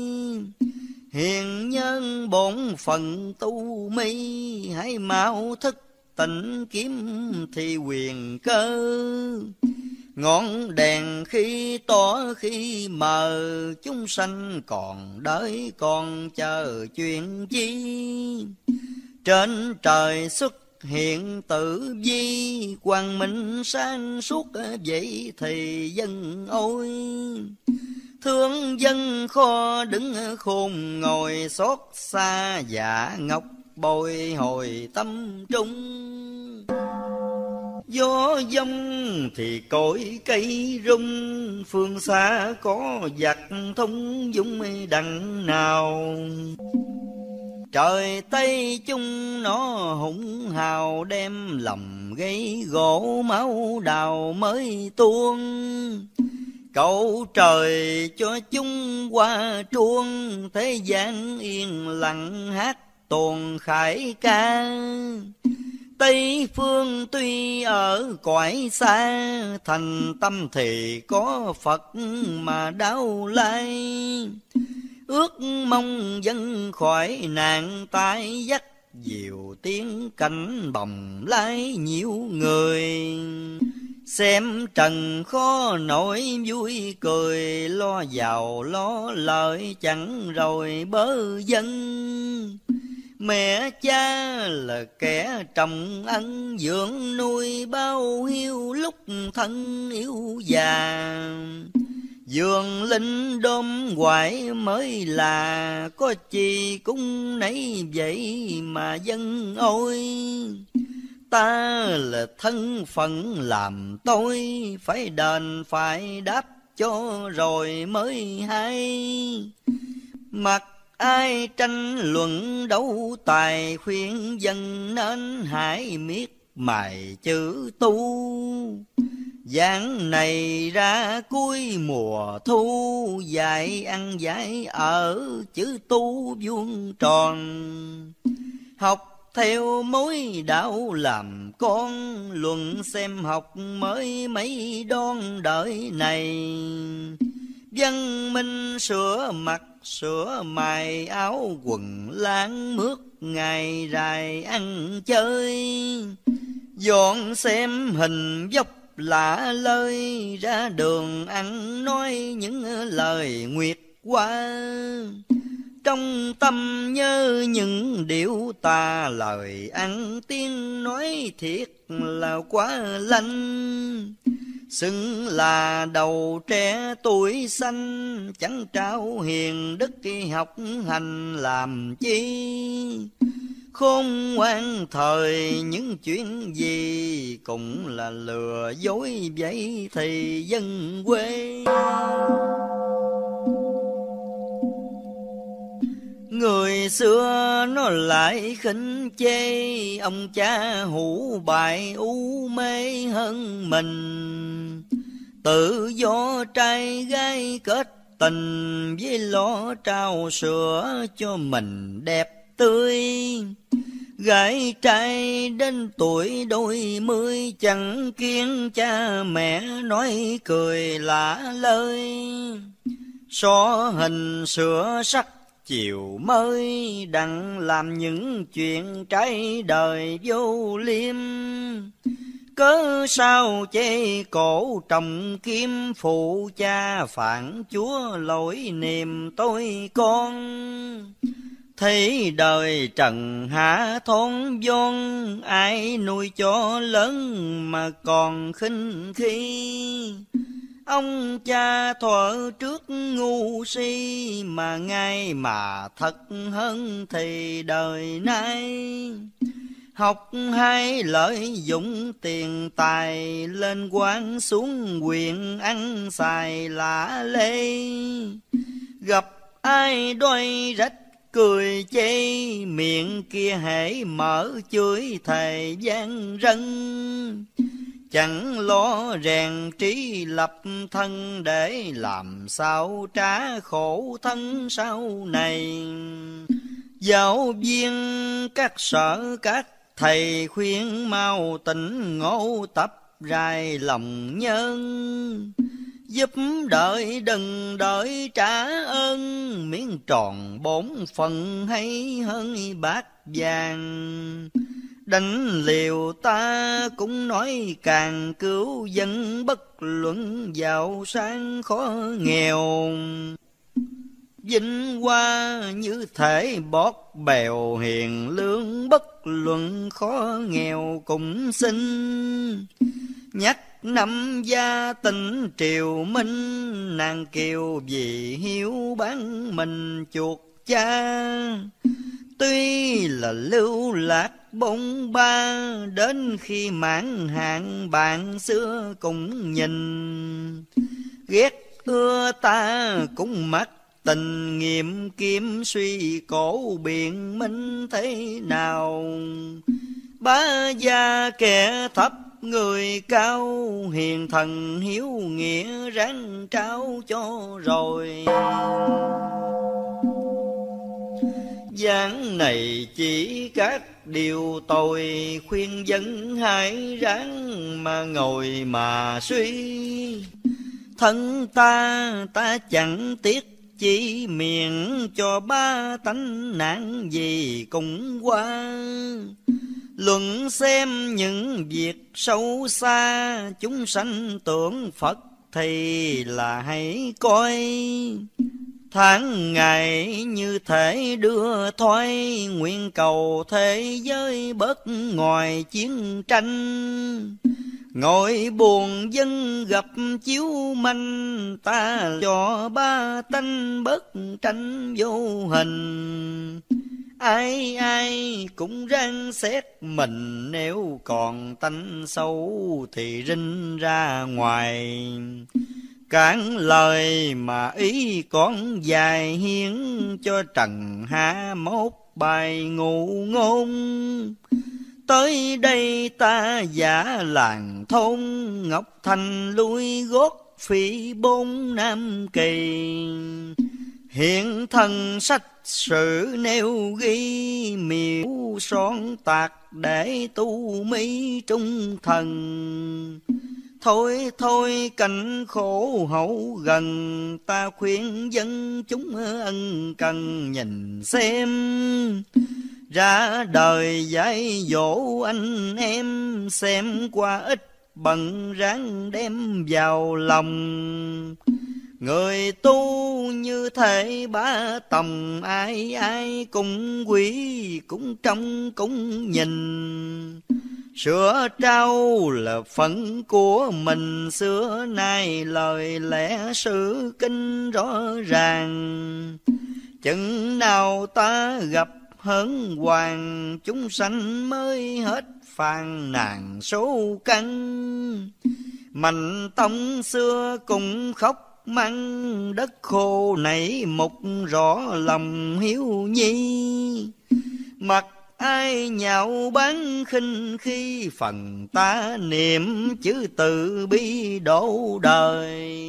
Hiền nhân bổn phận tu mi, hãy mau thức tỉnh kiếm thì quyền cơ. Ngọn đèn khi tỏ khi mờ, chúng sanh còn đợi còn chờ chuyện chi. Trên trời xuất hiện tử vi, quang minh sáng suốt vậy thì dân ôi. Thương dân kho đứng khôn ngồi, xót xa dạ ngọc bồi hồi tâm trung. Gió giông thì cội cây rung, phương xa có giặc thông dũng đằng nào. Trời Tây chung nó hùng hào, đem lòng gây gỗ máu đào mới tuôn. Cầu trời cho chúng qua truông, thế gian yên lặng hát tuồng khải ca. Tây phương tuy ở cõi xa, thành tâm thì có Phật mà đau lai. Ước mong dân khỏi nạn tai dắt, diều tiếng cảnh bồng lái nhiều người. Xem trần khó nổi vui cười, lo giàu lo lợi chẳng rồi bớ dân. Mẹ cha là kẻ trồng ân, dưỡng nuôi bao hiu lúc thân yếu già. Dường linh đom hoài mới là, có chi cũng nấy vậy mà dân ôi. Ta là thân phận làm tôi, phải đền phải đáp cho rồi mới hay. Mặc ai tranh luận đấu tài, khuyên dân nên hãy miết mài chữ tu. Giảng này ra cuối mùa thu, dạy ăn dạy ở chữ tu vuông tròn. Học theo mối đạo làm con, luận xem học mới mấy đón đợi này. Văn minh sửa mặt sửa mài, áo quần láng mướt ngày dài ăn chơi. Dọn xem hình dốc lạ lơi, ra đường ăn nói những lời nguyệt qua. Trong tâm nhớ những điệu tà, lời ăn tiếng nói thiệt là quá lanh. Xưng là đầu trẻ tuổi xanh, chẳng trao hiền đức học hành làm chi. Khôn ngoan thời những chuyện gì, cũng là lừa dối vậy thì dân quê. Người xưa nó lại khinh chê, ông cha hủ bại u mê hơn mình. Tự do trai gái kết tình, với lo trao sữa cho mình đẹp tươi. Gái trai đến tuổi đôi mươi, chẳng kiêng cha mẹ nói cười lạ lời. So hình sửa sắc chiều mới, đặng làm những chuyện trái đời vô liêm. Cớ sao chê cổ trọng kiếm, phụ cha phản chúa lỗi niềm tôi con. Thấy đời trần hạ thôn vốn, ai nuôi cho lớn mà còn khinh khi. Ông cha thuở trước ngu si, mà ngay mà thật hơn thì đời nay. Học hay lợi dụng tiền tài, lên quan xuống quyền ăn xài lạ lê. Gặp ai đôi rách cười chê, miệng kia hễ mở chửi thề gian rân. Chẳng lo rèn trí lập thân, để làm sao trả khổ thân sau này. Giáo viên các sở các thầy khuyên mau tỉnh ngộ tập rài lòng nhân, giúp đợi đừng đợi trả ơn, miếng tròn bổn phận hay hơn bát vàng. Đánh liều ta cũng nói càng cứu dân, bất luận giàu sang khó nghèo. Vinh hoa như thể bót bèo hiền lương, bất luận khó nghèo cũng xin. Nhắc năm gia tình triều minh, nàng kiều vì hiếu bán mình chuột cha. Tuy là lưu lạc bôn ba, đến khi mãn hạn bạn xưa cũng nhìn. Ghét ưa ta cũng mắt tình nghiệm kiếm, suy cổ biện minh thế nào. Bá gia kẻ thấp người cao, hiền thần hiếu nghĩa ráng trao cho rồi. Giảng này chỉ các điều tội, khuyên dân hãy ráng mà ngồi mà suy. Thân ta ta chẳng tiếc chỉ miệng, cho ba tánh nạn gì cũng qua. Luận xem những việc sâu xa, chúng sanh tưởng Phật thì là hãy coi. Tháng ngày như thể đưa thoái, nguyện cầu thế giới bớt ngoài chiến tranh. Ngồi buồn dân gặp chiếu manh, ta cho ba tánh bớt tranh vô hình. Ai ai cũng ráng xét mình, nếu còn tánh xấu thì rinh ra ngoài. Cản lời mà ý con dài hiến, cho trần hạ mốt bài ngụ ngôn. Tới đây ta giả làng thôn, Ngọc Thành lui gót phi bốn Nam Kỳ. Hiện thần sách sử nêu ghi, miêu son tạc để tu mỹ trung thần. Thôi thôi cảnh khổ hậu gần, ta khuyên dân chúng ân cần nhìn xem. Ra đời dạy dỗ anh em, xem qua ít bận ráng đem vào lòng. Người tu như thể bá tòng, ai ai cũng quý cũng trông cũng nhìn. Sửa trao là phận của mình, xưa nay lời lẽ sự kinh rõ ràng. Chừng nào ta gặp hớn hoàng, chúng sanh mới hết phàn nàn số căn. Mạnh tông xưa cũng khóc mắng, đất khô nảy mục rõ lòng hiếu nhi. Mặt ai nhạo báng khinh khi, phần ta niệm chữ từ bi độ đời.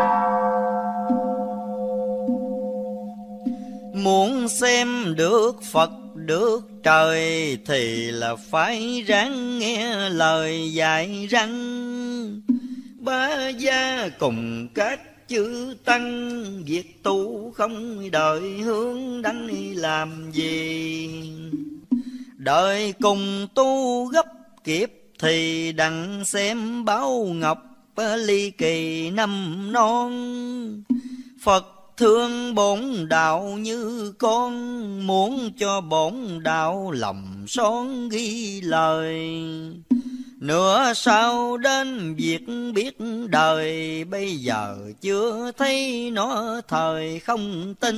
Muốn xem được Phật được trời, thì là phải ráng nghe lời dạy răng. Bá gia cùng các chư tăng, việc tu không đợi hướng đánh làm gì. Đợi cùng tu gấp kịp, thì đặng xem báo ngọc ly kỳ năm non. Phật thương bổn đạo như con, muốn cho bổn đạo lòng son ghi lời. Nữa sau đến việc biết đời, bây giờ chưa thấy nó thời không tin.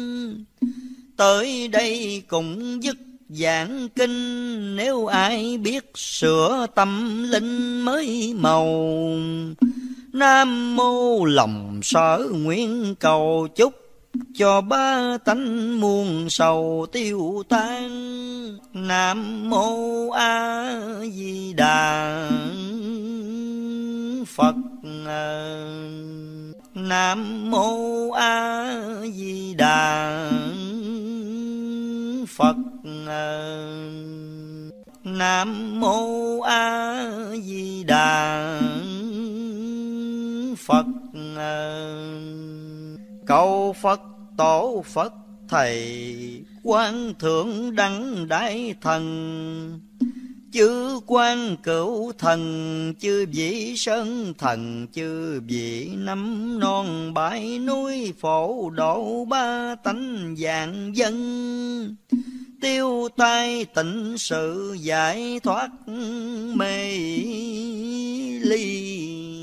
Tới đây cũng dứt giảng kinh, nếu ai biết sửa tâm linh mới màu. Nam mô lòng sở nguyện cầu chúc, cho ba tánh muôn sầu tiêu tan. Nam mô A Di Đà Phật. Nam mô A Di Đà Phật. Nam mô A Di Đà Phật. Cầu Phật tổ Phật thầy, Quan Thượng Đẳng Đại Thần, chư Quan Cửu Thần, chư vị Sơn Thần, chư vị năm non bãi núi, phổ độ ba tánh vạn dân, tiêu tai tịnh sự, giải thoát mê ly.